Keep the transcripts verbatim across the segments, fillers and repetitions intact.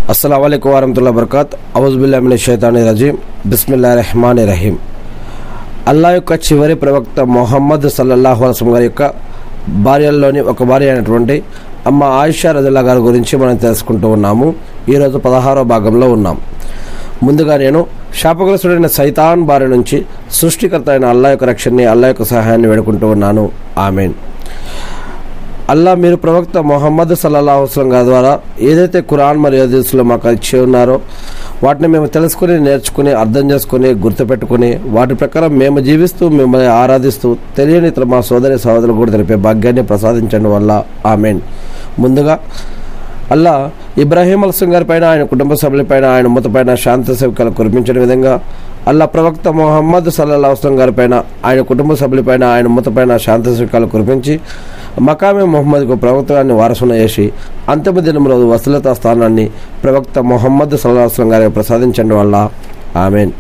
अस्सलामु अलैकुम वरहमतुल्लाहि वबरकातुहू औज़ुबिल्लाहि मिनश शैतानिर रजीम बिस्मिल्लाहिर रहमानिर रहीम। అల్లాహ్ యొక్క చివరి ప్రవక్త మొహమ్మద్ సల్లల్లాహు అలైహి వసల్లం గారి యొక్క భార్యల్లోని ఒక భార్య అయినటువంటి అమ్మ ఆయిషా రజల్లా గారి గురించి మనం తెలుసుకుంటూ ఉన్నాము. ఈరోజు పదహారో భాగంలో ఉన్నాం. ముందుగా నేను శాపగ్రస్తుడైన సైతాన్ బారి నుంచి సృష్టికర్త అయిన అల్లాహ్ యొక్క రక్షణని, అల్లాహ్ యొక్క సహాయాన్ని వేడుకుంటూ ఉన్నాను. ఆమీన్. అల్లా మీరు ప్రవక్త మొహమ్మద్ సల్లల్లాహు అలైహి వసల్లం గారి ద్వారా ఏదైతే ఖురాన్ మరియు హదీసులో మాకు ఇచ్చి ఉన్నారో వాటిని మేము తెలుసుకుని, నేర్చుకుని, అర్థం చేసుకుని, గుర్తుపెట్టుకుని వాటి ప్రకారం మేము జీవిస్తూ మిమ్మల్ని ఆరాధిస్తూ తెలియని మా సోదరి సహోదరులు కూడా తెలిపే భాగ్యాన్ని ప్రసాదించడం వల్ల ఆమీన్. ముందుగా అల్లా ఇబ్రాహీం అలైహిస్సలాం గారి పైన, ఆయన కుటుంబ సభ్యులపైన, ఆయన మూతపైన శాంతి సేవకాలు కురిపించిన విధంగా అల్లా ప్రవక్త మొహమ్మద్ సల్లల్లాహు అలైహి వసల్లం గారి పైన, ఆయన కుటుంబ సభ్యులపైన, ఆయన మూతపైన శాంతి సేవకాలు కురిపించి మకామే మొహమ్మద్కు ప్రవక్తగాన్ని వారసున చేసి అంతిమ దినం రోజు వసలతా స్థానాన్ని ప్రవక్త మొహమ్మద్ సల్లల్లాహు అలైహి వసల్లం గారికి ప్రసాదించడం వల్ల ఆమీన్.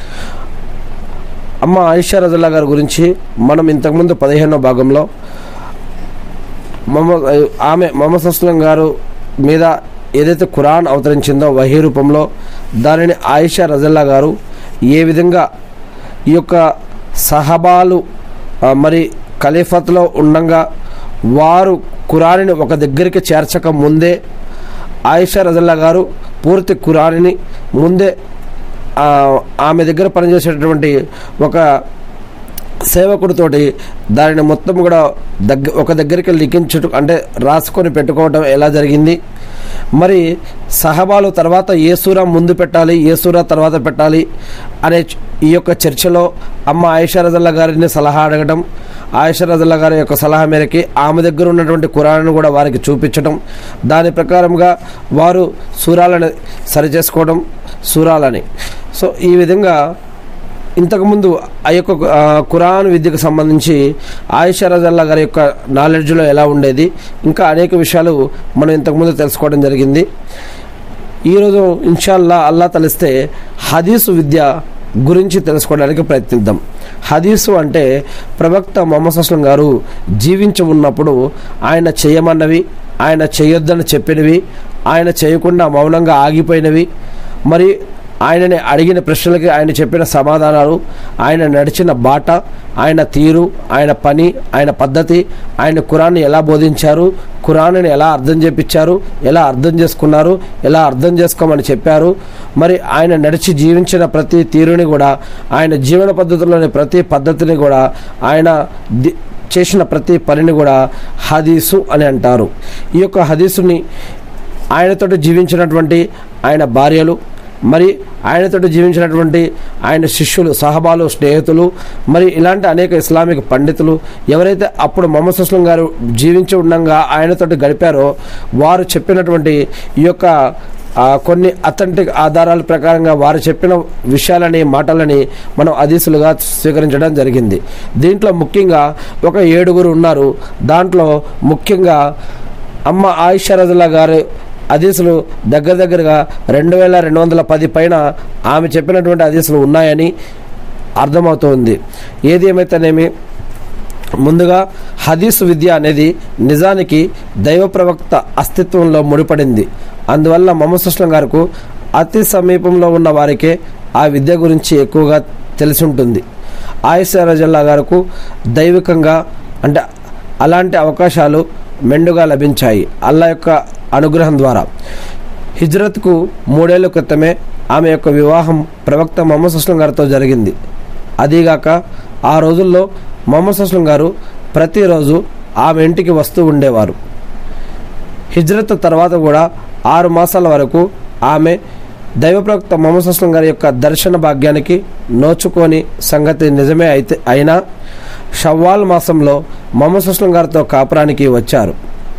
అమ్మ ఆయిషా రజల్లా గారి గురించి మనం ఇంతకుముందు పదిహేనో భాగంలో మొహమ్మద్ ఆమె మొహమ్మద్ అస్లం గారు మీద ఏదైతే ఖురాన్ అవతరించిందో వహీ రూపంలో దానిని ఆయిషా రజల్లా గారు ఏ విధంగా ఈ యొక్క సహబాలు మరి ఖలీఫత్లో ఉండగా వారు ఖురాన్ని ఒక దగ్గరికి చేర్చక ముందే ఆయిషా రజల్లా గారు పూర్తి ఖురాన్ని ముందే ఆమె దగ్గర పనిచేసేటటువంటి ఒక సేవకుడితోటి దానిని మొత్తం కూడా దగ్గర ఒక దగ్గరికి లిఖించు అంటే రాసుకొని పెట్టుకోవడం ఎలా జరిగింది, మరి సహబాలు తర్వాత ఏ సూరా ముందు పెట్టాలి, ఏ సూరా తర్వాత పెట్టాలి అనే ఈ యొక్క చర్చలో అమ్మ ఆయిషా రజల్లా గారిని సలహా అడగడం, ఆయిషా రజల్లా గారి యొక్క సలహా మేరకి ఆమె దగ్గర ఉన్నటువంటి ఖురాన్ను కూడా వారికి చూపించడం, దాని ప్రకారంగా వారు సూరాలని సరిచేసుకోవడం సూరాలని. సో ఈ విధంగా ఇంతకుముందు ఆ యొక్క ఖురాన్ విద్యకు సంబంధించి ఆయిషా రజల్లా గారి యొక్క నాలెడ్జ్లో ఎలా ఉండేది, ఇంకా అనేక విషయాలు మనం ఇంతకుముందు తెలుసుకోవడం జరిగింది. ఈరోజు ఇన్షాల్లా అల్లా తలిస్తే హదీసు విద్య గురించి తెలుసుకోవడానికి ప్రయత్నిద్దాం. హదీసు అంటే ప్రవక్త మొహమ్మద్ అస్లం గారు జీవించి ఉన్నప్పుడు ఆయన చేయమన్నవి, ఆయన చేయొద్దని చెప్పినవి, ఆయన చేయకుండా మౌనంగా ఆగిపోయినవి, మరి ఆయనని అడిగిన ప్రశ్నలకి ఆయన చెప్పిన సమాధానాలు, ఆయన నడిచిన బాట, ఆయన తీరు, ఆయన పని, ఆయన పద్ధతి, ఆయన ఖురాన్ని ఎలా బోధించారు, ఖురాన్ని ఎలా అర్థం చేపించారు, ఎలా అర్థం చేసుకున్నారు, ఎలా అర్థం చేసుకోమని చెప్పారు, మరి ఆయన నడిచి జీవించిన ప్రతి తీరుని కూడా, ఆయన జీవన పద్ధతిలోని ప్రతి పద్ధతిని కూడా, ఆయన చేసిన ప్రతి పనిని కూడా హదీసు అని అంటారు. ఈ యొక్క హదీసుని ఆయనతోటి జీవించినటువంటి ఆయన భార్యలు, మరి ఆయనతో జీవించినటువంటి ఆయన శిష్యులు, సహబాలు, స్నేహితులు, మరి ఇలాంటి అనేక ఇస్లామిక్ పండితులు ఎవరైతే అప్పుడు మొహమ్మద్ అస్లం గారు జీవించి ఉండగా ఆయనతోటి గడిపారో వారు చెప్పినటువంటి ఈ యొక్క కొన్ని అథెంటిక్ ఆధారాల ప్రకారంగా వారు చెప్పిన విషయాలని, మాటలని మనం హదీసులుగా స్వీకరించడం జరిగింది. దీంట్లో ముఖ్యంగా ఒక ఏడుగురు ఉన్నారు. దాంట్లో ముఖ్యంగా అమ్మ ఆయిషా రజల్లా గారు హదీసులు దగ్గర దగ్గరగా రెండు వేల రెండు వందల పది పైన ఆమె చెప్పినటువంటి హదీసులు ఉన్నాయని అర్థమవుతుంది. ఏది ఏమైతేనేమి ముందుగా హదీసు విద్య అనేది నిజానికి దైవ ప్రవక్త అస్తిత్వంలో ముడిపడింది. అందువల్ల మొహమ్మద్ అస్లం గారికి అతి సమీపంలో ఉన్న వారికే ఆ విద్య గురించి ఎక్కువగా తెలిసి ఉంటుంది. ఆయిషా రజల్లా గారికి దైవికంగా అంటే అలాంటి అవకాశాలు మెండుగా లభించాయి అల్లా యొక్క అనుగ్రహం ద్వారా. హిజ్రత్కు మూడేళ్ల క్రితమే ఆమె యొక్క వివాహం ప్రవక్త మొహమ్మద్ అస్లం గారితో జరిగింది. అదీగాక ఆ రోజుల్లో మొహమ్మద్ అస్లం గారు ప్రతిరోజు ఆమె ఇంటికి వస్తూ ఉండేవారు. హిజ్రత్ తర్వాత కూడా ఆరు మాసాల వరకు ఆమె దైవ ప్రవక్త మొహమ్మద్ అస్లం గారి యొక్క దర్శన భాగ్యానికి నోచుకొని సంగతి నిజమే అయితే అయినా షవ్వాల్ మాసంలో మొహమ్మద్ అస్లం గారితో కాపురానికి వచ్చారు.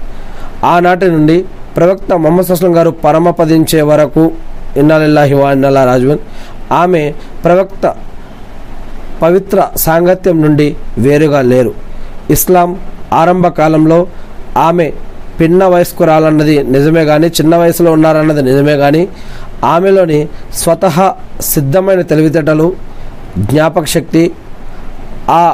ఆనాటి నుండి ప్రవక్త మొహమ్మద్ అస్లం గారు పరమపదించే వరకు ఇన్నా లిల్లాహి వ ఇన్నా ఇలైహి రాజిఊన్ ఆమె ప్రవక్త పవిత్ర సాంగత్యం నుండి వేరుగా లేరు. ఇస్లాం ఆరంభ కాలంలో ఆమె పిన్న వయస్కురాలన్నది నిజమే కానీ, చిన్న వయసులో ఉన్నారన్నది నిజమే కానీ, ఆమెలోని స్వతహా సిద్ధమైన తెలివితేటలు, జ్ఞాపక శక్తి ఆ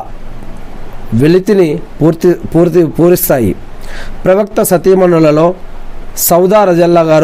వెలితిని పూర్తి పూర్తి పూరిస్తాయి. ప్రవక్త సతీమణులలో సౌదా రజల్లా గారు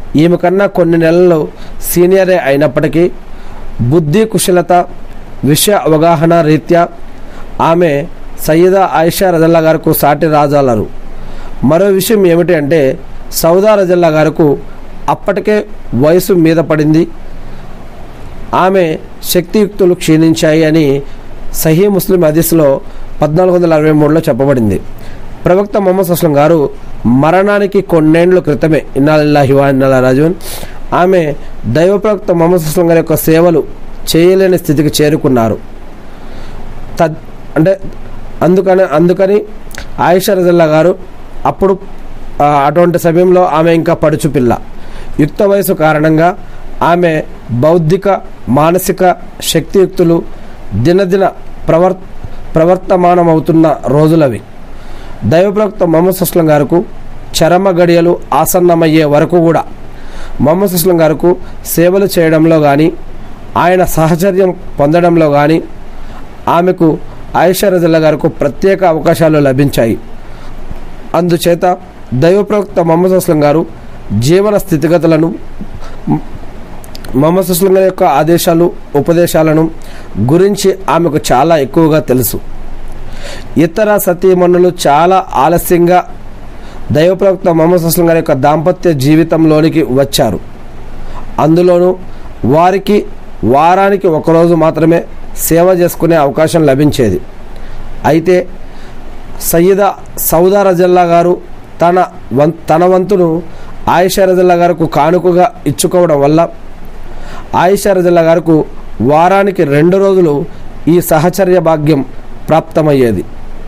ఈమె కన్నా కొన్ని నెలలు సీనియరే అయినప్పటికీ బుద్ధి కుశలత విషయ అవగాహన రీత్యా ఆమె సయ్యదా ఆయిషా రజల్లా గారికి సాటి రాజాలరు. మరో విషయం ఏమిటి అంటే సౌదా రజల్లా గారికి అప్పటికే వయసు మీద పడింది, ఆమె శక్తియుక్తులు క్షీణించాయి అని సహీ ముస్లిం హదీస్లో పద్నాలుగు వందల అరవై మూడులో చెప్పబడింది. ప్రవక్త ముహమ్మద్ అస్లం గారు మరణానికి కొన్నేండ్ల క్రితమే ఇన్నాలిల్లాహి వ ఇన్నా రాజిఊన్ ఆమె దైవ ప్రవక్త ముహమ్మద్ అస్లం గారి యొక్క సేవలు చేయలేని స్థితికి చేరుకున్నారు. తద్ అంటే అందుకని అందుకని ఆయిషా రజల్లా గారు అప్పుడు అటువంటి సమయంలో ఆమె ఇంకా పడుచు పిల్ల. యుక్త వయసు కారణంగా ఆమె బౌద్ధిక మానసిక శక్తియుక్తులు దినదిన ప్రవర్ ప్రవర్తమానమవుతున్న రోజులవి. దైవప్రవక్త ముహమ్మద్ అస్లం గారికి చరమ గడియలు ఆసన్నమయ్యే వరకు కూడా ముహమ్మద్ అస్లం గారికి సేవలు చేయడంలో కానీ ఆయన సహచర్యం పొందడంలో కానీ ఆమెకు ఆయిషా రజల్లా గారికి ప్రత్యేక అవకాశాలు లభించాయి. అందుచేత దైవప్రవక్త ముహమ్మద్ అస్లం గారు జీవన స్థితిగతులను ముహమ్మద్ అస్లం గారి యొక్క ఆదేశాలు ఉపదేశాలను గురించి ఆమెకు చాలా ఎక్కువగా తెలుసు. ఇతర సతీమణులు చాలా ఆలస్యంగా దైవప్రవక్త ముహమ్మద్ అస్లం గారి యొక్క దాంపత్య జీవితంలోనికి వచ్చారు. అందులోనూ వారికి వారానికి ఒకరోజు మాత్రమే సేవ చేసుకునే అవకాశం లభించేది. అయితే సయ్యదా సౌదా రజల్లా గారు తన వం తన వంతును ఆయిషా రజల్లా గారికి కానుకగా ఇచ్చుకోవడం వల్ల ఆయిషా రజల్లా గారికి వారానికి రెండు రోజులు ఈ సహచర్య భాగ్యం ప్రాప్తమయ్యేది.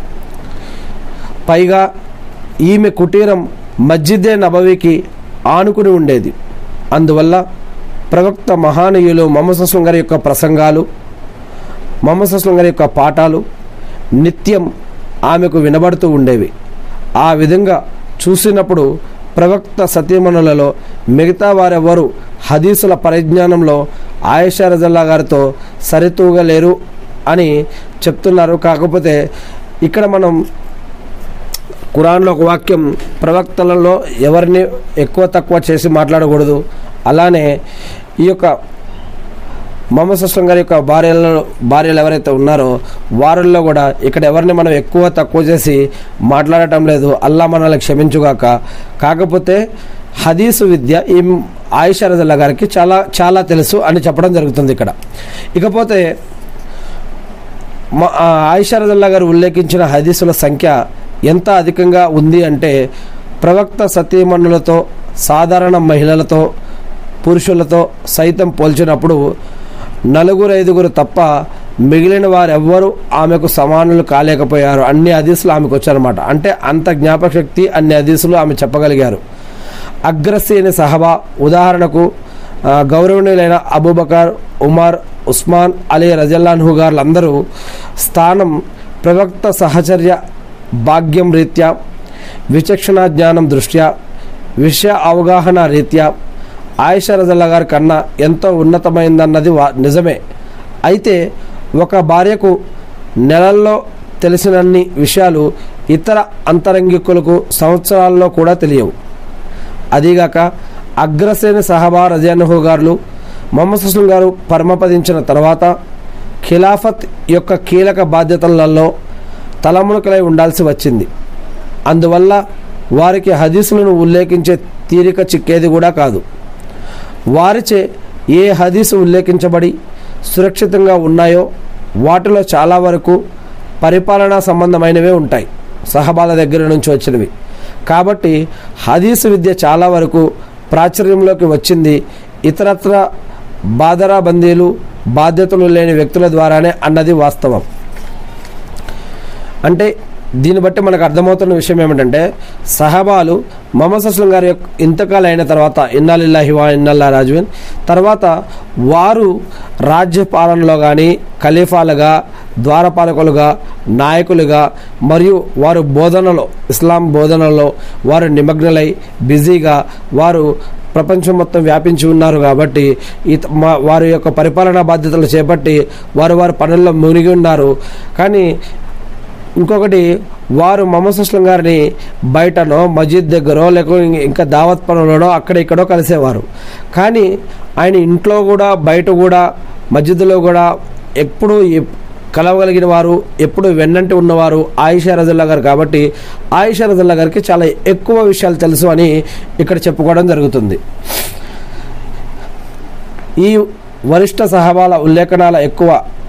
పైగా ఈమె కుటీరం మస్జిదే నబవీకి ఆనుకుని ఉండేది. అందువల్ల ప్రవక్త మహానీయులు ముహమ్మద్ అస్లం గారి యొక్క ప్రసంగాలు ముహమ్మద్ అస్లం గారి యొక్క పాఠాలు నిత్యం ఆమెకు వినబడుతూ ఉండేవి. ఆ విధంగా చూసినప్పుడు ప్రవక్త సతీమణులలో మిగతా వారెవ్వరూ హదీసుల పరిజ్ఞానంలో ఆయిషా రజల్లా గారితో సరితూగలేరు అని చెప్తున్నారు. కాకపోతే ఇక్కడ మనం ఖురాన్లో ఒక వాక్యం ప్రవక్తలలో ఎవరిని ఎక్కువ తక్కువ చేసి మాట్లాడకూడదు. అలానే ఈ యొక్క ముహమ్మద్ అస్లం గారి యొక్క భార్యలలో భార్యలు ఎవరైతే ఉన్నారో వారిల్లో కూడా ఇక్కడ ఎవరిని మనం ఎక్కువ తక్కువ చేసి మాట్లాడటం లేదు. అల్లా మనల్ని క్షమించుగాక. కాకపోతే హదీసు విద్య ఈ ఆయిషా రజల్లా గారికి చాలా చాలా తెలుసు అని చెప్పడం జరుగుతుంది ఇక్కడ. ఇకపోతే ఆయిషా రజల్లా గారు ఉల్లేఖించిన హదీసుల సంఖ్య ఎంత అధికంగా ఉంది అంటే ప్రవక్త సతీమణులతో సాధారణ మహిళలతో పురుషులతో సైతం పోల్చినప్పుడు నలుగురు ఐదుగురు తప్ప మిగిలిన వారెవ్వరూ ఆమెకు సమానులు కాలేకపోయారు. అన్ని హదీసులు ఆమెకు వచ్చారన్నమాట. అంటే అంత జ్ఞాపక శక్తి అన్ని హదీసులు ఆమె చెప్పగలిగారు. అగ్రశ్రేణి సహబా ఉదాహరణకు గౌరవనీయులైన అబూబకర్ ఉమర్ ఉస్మాన్ అలీ రజల్లాన్హు గారులందరూ స్థానం ప్రవక్త సహచర్య భాగ్యం రీత్యా విచక్షణ జ్ఞానం దృష్ట్యా విషయ అవగాహన రీత్యా ఆయిషా రజల్లా గారి కన్నా ఎంతో ఉన్నతమైందన్నది వా నిజమే. అయితే ఒక భార్యకు నెలల్లో తెలిసినన్ని విషయాలు ఇతర అంతరంగికులకు సంవత్సరాల్లో కూడా తెలియవు. అదీగాక అగ్రశ్రేణి సహబా రజల్లాహు గారు ముహమ్మద్ అస్లం గారు పరమపదించిన తర్వాత ఖిలాఫత్ యొక్క కీలక బాధ్యతలలో తలమునకలై ఉండాల్సి వచ్చింది. అందువల్ల వారికి హదీసులను ఉల్లేఖించే తీరిక చిక్కేది కూడా కాదు. వారిచే ఏ హదీసు ఉల్లేఖించబడి సురక్షితంగా ఉన్నాయో వాటిలో చాలా వరకు పరిపాలనా సంబంధమైనవే ఉంటాయి, సహబాల దగ్గర నుంచి వచ్చినవి. కాబట్టి హదీసు విద్య చాలా వరకు ప్రాచుర్యంలోకి వచ్చింది ఇతరత్ర బాదరాబందీలు బాధ్యతలు లేని వ్యక్తుల ద్వారానే అన్నది వాస్తవం. అంటే దీన్ని బట్టి మనకు అర్థమవుతున్న విషయం ఏమిటంటే సహబాలు ముహమ్మద్ అస్లం గారి యొక్క ఇంతకాలం అయిన తర్వాత ఇన్నాలిల్లాహి వ ఇన్నా రాజిఊన్ తర్వాత వారు రాజ్య పాలనలో కానీ ఖలీఫాలుగా ద్వారపాలకులుగా నాయకులుగా మరియు వారు బోధనలో ఇస్లాం బోధనలో వారు నిమగ్నలై బిజీగా వారు ప్రపంచం మొత్తం వ్యాపించి ఉన్నారు. కాబట్టి ఈ వారి యొక్క పరిపాలనా బాధ్యతలు చేపట్టి వారు వారి పనుల్లో మునిగి ఉన్నారు. కానీ ఇంకొకటి వారు మొహమ్మద్ సుస్లం గారిని బయటనో మస్జిద్ దగ్గరో లేకపోతే ఇంకా దావత్ పనులనో అక్కడ ఇక్కడో కలిసేవారు. కానీ ఆయన ఇంట్లో కూడా బయట కూడా మస్జిద్లో కూడా ఎప్పుడు కలవగలిగిన వారు, ఎప్పుడు వెన్నంటి ఉన్నవారు ఆయిషా రజల్లా గారు. కాబట్టి ఆయిషా రజల్లా గారికి చాలా ఎక్కువ విషయాలు తెలుసు అని ఇక్కడ చెప్పుకోవడం జరుగుతుంది. ఈ వరిష్ఠ సహాబాల ఉల్లేఖనాల ఎక్కువ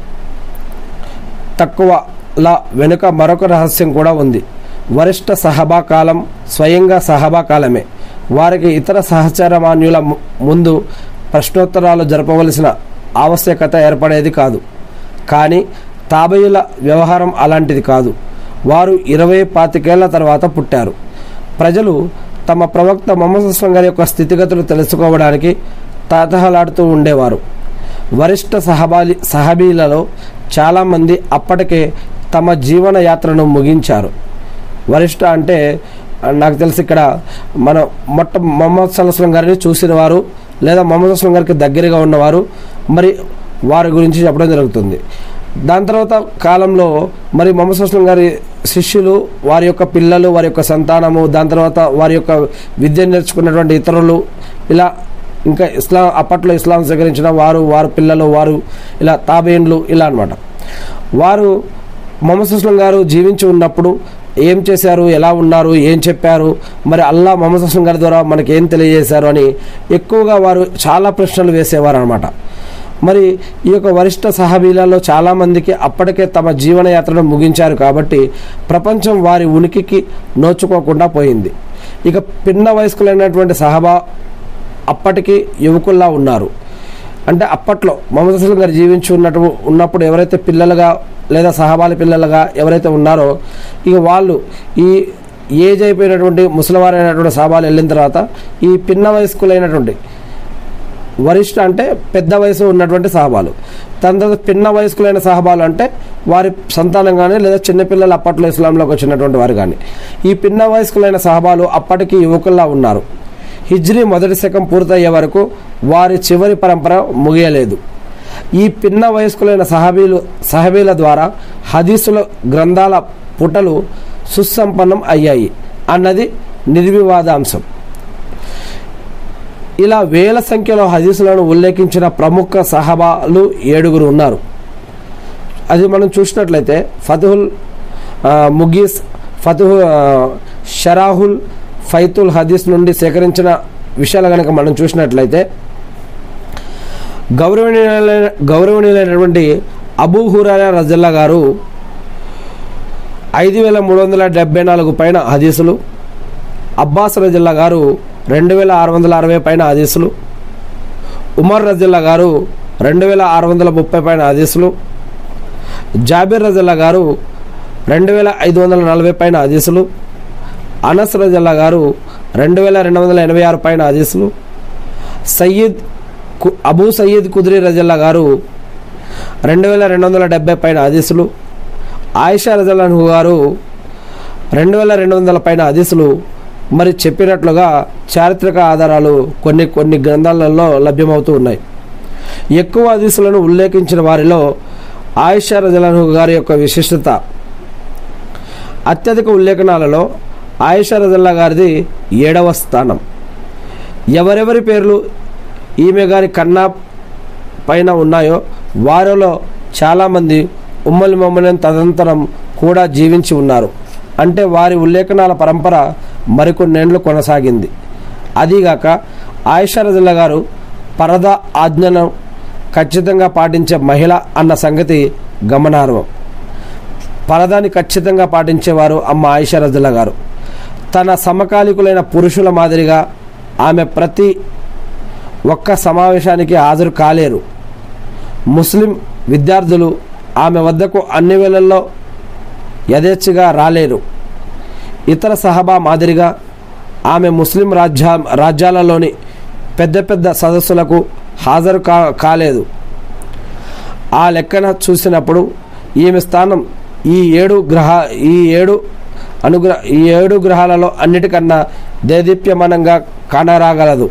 తక్కువల వెనుక మరొక రహస్యం కూడా ఉంది. వరిష్ఠ సహబా కాలం స్వయంగా సహబా కాలమే. వారికి ఇతర సహచరమాన్యుల ముందు ప్రశ్నోత్తరాలు జరపవలసిన ఆవశ్యకత ఏర్పడేది కాదు. కానీ తాబేయుల వ్యవహారం అలాంటిది కాదు. వారు ఇరవై పాతికేళ్ల తర్వాత పుట్టారు. ప్రజలు తమ ప్రవక్త మొహమ్మద్ సుస్లం గారి యొక్క స్థితిగతులు తెలుసుకోవడానికి తహతహలాడుతూ ఉండేవారు. వరిష్ఠ సహబాలి సహబీలలో చాలామంది అప్పటికే తమ జీవన యాత్రను ముగించారు. వరిష్ఠ అంటే నాకు తెలిసి ఇక్కడ మన మొట్ట మొహమ్మద్ సుస్లం గారిని చూసిన వారు లేదా మొహమ్మద్ సుస్లం గారికి దగ్గరగా ఉన్నవారు మరి వారి గురించి చెప్పడం జరుగుతుంది. దాని తర్వాత కాలంలో మరి మొహమ్మద్ సుస్లం గారి శిష్యులు, వారి యొక్క పిల్లలు, వారి యొక్క సంతానము, దాని తర్వాత వారి యొక్క విద్య నేర్చుకున్నటువంటి ఇతరులు, ఇలా ఇంకా ఇస్లాం అప్పట్లో ఇస్లాం స్వీకరించిన వారు, వారి పిల్లలు, వారు ఇలా తాబేన్లు ఇలా అన్నమాట. వారు మొహమ్మద్ సుస్లం గారు జీవించి ఉన్నప్పుడు ఏం చేశారు, ఎలా ఉన్నారు, ఏం చెప్పారు, మరి అల్లా మొహమ్మద్ సుస్లం గారి ద్వారా మనకి ఏం తెలియజేశారు అని ఎక్కువగా వారు చాలా ప్రశ్నలు వేసేవారు అనమాట. మరి ఈ యొక్క వరిష్ఠ సహాబీలలో చాలామందికి అప్పటికే తమ జీవనయాత్రను ముగించారు. కాబట్టి ప్రపంచం వారి ఉనికికి నోచుకోకుండా పోయింది. ఇక పిన్న వయస్కులైనటువంటి సహాబా అప్పటికి యువకుల్లా ఉన్నారు. అంటే అప్పట్లో మొహమ్మద్ సుస్లం గారు జీవించి ఉన్నట్టు ఉన్నప్పుడు ఎవరైతే పిల్లలుగా లేదా సహాబాల పిల్లలుగా ఎవరైతే ఉన్నారో ఇక వాళ్ళు ఈ ఏజ్ అయిపోయినటువంటి ముసలివారైనటువంటి సహాబాలు వెళ్ళిన తర్వాత ఈ పిన్న వయస్కులైనటువంటి వరిష్ఠ అంటే పెద్ద వయసు ఉన్నటువంటి సహాబాలు, దాని తర్వాత పిన్న వయస్కులైన సహాబాలు అంటే వారి సంతానం కానీ లేదా చిన్నపిల్లలు అప్పట్లో ఇస్లాంలోకి వచ్చినటువంటి వారు కానీ. ఈ పిన్న వయస్కులైన సహాబాలు అప్పటికి యువకుల్లా ఉన్నారు. హిజ్రీ మొదటి శకం పూర్తయ్యే వరకు వారి చివరి పరంపర ముగియలేదు. ఈ పిన్న వయస్కులైన సహాబీలు సహాబీల ద్వారా హదీసుల గ్రంథాల పుటలు సుసంపన్నం అయ్యాయి అన్నది నిర్వివాదాంశం. ఇలా వేల సంఖ్యలో హదీసులను ఉల్లేఖించిన ప్రముఖ సహాబాలు ఏడుగురు ఉన్నారు. అది మనం చూసినట్లయితే ఫతుహుల్ ముగీస్, ఫతుహు షరాహుల్ ఫైతుల్ హదీస్ నుండి సేకరించిన విషయాలు కనుక మనం చూసినట్లయితే గౌరవనీయులైన గౌరవనీయులైనటువంటి అబూ హురైరా రజల్లా గారు ఐదు వేల మూడు వందల డెబ్బై నాలుగు పైన హదీసులు, అబ్బాస్ రజల్లా గారు రెండు వేల ఆరు వందల అరవై పైన హదీసులు, ఉమర్ రజల్లా గారు రెండు వేల ఆరు వందల ముప్పై పైన హదీసులు, జాబిర్ రజల్లా గారు రెండు వేల ఐదు వందల నలభై పైన హదీసులు, అనస్ రజల్లా గారు రెండు వేల రెండు వందల ఎనభై ఆరు పైన హదీసులు, సయ్యద్ అబూ సయ్యద్ కుద్రీ రజల్లా గారు రెండు వేల రెండు వందల డెబ్బై పైన హదీసులు, ఆయిషా రజల్లాహు గారు రెండు వేల రెండు వందల పైన హదీసులు. మరి చెప్పినట్లుగా చారిత్రక ఆధారాలు కొన్ని కొన్ని గ్రంథాలలో లభ్యమవుతూ ఉన్నాయి. ఎక్కువ హదీసులను ఉల్లేఖించిన వారిలో ఆయిషా రజల్లాహు గారి యొక్క విశిష్టత. అత్యధిక ఉల్లేఖనాలలో ఆయిషా రజల్లా గారిది ఏడవ స్థానం. ఎవరెవరి పేర్లు ఈమె గారి కన్నా పైన ఉన్నాయో వారిలో చాలామంది ఉమ్మల్ మొమినీన్ తదనంతరం కూడా జీవించి ఉన్నారు. అంటే వారి ఉల్లేఖనాల పరంపర మరికొన్నేండ్లు కొనసాగింది. అదీగాక ఆయిషా రజల్లా గారు పరదా ఆజ్ఞను ఖచ్చితంగా పాటించే మహిళ అన్న సంగతి గమనార్హం. పరదాని ఖచ్చితంగా పాటించేవారు అమ్మ ఆయిషా రజల్లా గారు. తన సమకాలీకులైన పురుషుల మాదిరిగా ఆమె ప్రతి ఒక్క సమావేశానికి హాజరు కాలేరు. ముస్లిం విద్యార్థులు ఆమె వద్దకు అన్ని వేళల్లో యథేచ్ఛగా రాలేరు. ఇతర సహబా మాదిరిగా ఆమె ముస్లిం రాజ్యా రాజ్యాలలోని పెద్ద పెద్ద సదస్సులకు హాజరు కా కాలేదు ఆ లెక్కన చూసినప్పుడు ఈమె స్థానం ఈ ఏడు గ్రహ ఈ ఏడు అనుగ్రహ ఈ ఏడు గ్రహాలలో అన్నిటికన్నా దేదీప్యమానంగా కానరాగలదు.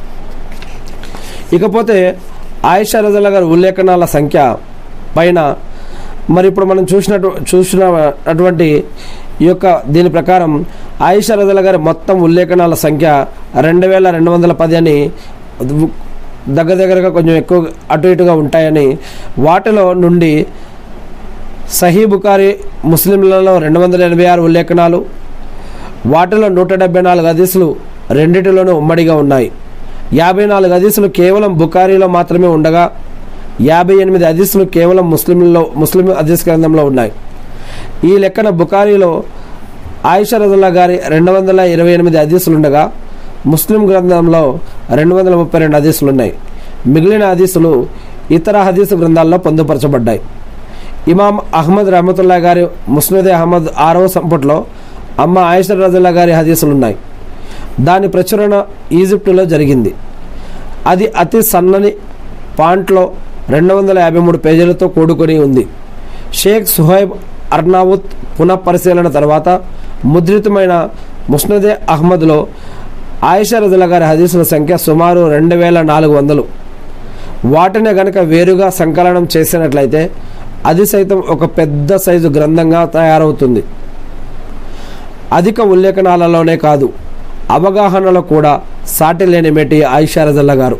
ఇకపోతే ఆయిషా రజల్లా గారి ఉల్లేఖనాల సంఖ్య పైన మరి ఇప్పుడు మనం చూసినట్టు చూసినటువంటి ఈ యొక్క దీని ప్రకారం ఆయిషా రజల్లా గారి మొత్తం ఉల్లేఖనాల సంఖ్య రెండు వేల రెండు వందల పది అని దగ్గర దగ్గరగా కొంచెం ఎక్కువ అటు ఇటుగా ఉంటాయని, వాటిలో నుండి సహీ బుఖారీ ముస్లింలలో రెండు వందల ఎనభై ఆరు ఉల్లేఖనాలు, వాటిలో నూట డెబ్బై నాలుగు హదీసులు రెండిటిలోనూ ఉమ్మడిగా ఉన్నాయి. యాభై నాలుగు హదీసులు కేవలం బుఖారీలో మాత్రమే ఉండగా యాభై ఎనిమిది హదీసులు కేవలం ముస్లింలో ముస్లిం హదీస్ గ్రంథంలో ఉన్నాయి. ఈ లెక్కన బుఖారీలో ఆయిషా రజల్లా గారి రెండు వందల ఇరవై ఎనిమిది హదీసులు ఉండగా ముస్లిం గ్రంథంలో రెండు వందల ముప్పై రెండు హదీసులు ఉన్నాయి. మిగిలిన హదీసులు ఇతర హదీసు గ్రంథాల్లో పొందుపరచబడ్డాయి. ఇమాం అహ్మద్ రహమతుల్లా గారి ముస్నద్ అహ్మద్ ఆరవ సంపుట్లో అమ్మ ఆయిషా రజల్లా గారి హదీసులు ఉన్నాయి. దాని ప్రచురణ ఈజిప్టులో జరిగింది. అది అతి సన్నని పాంట్లో రెండు వందల యాభై మూడు పేజీలతో కూడుకొని ఉంది. షేక్ సుహైబ్ అర్నావుత్ పునఃపరిశీలన తర్వాత ముద్రితమైన ముస్నద్ అహ్మద్లో ఆయిషా రజల్లా గారి హదీసుల సంఖ్య సుమారు రెండు వేల నాలుగు వందలు. వాటిని గనక వేరుగా సంకలనం చేసినట్లయితే అది సైతం ఒక పెద్ద సైజు గ్రంథంగా తయారవుతుంది. అధిక ఉల్లేఖనాలలోనే కాదు, అవగాహనలో కూడా సాటి లేని మేటి ఆయిషా రజల్లా గారు.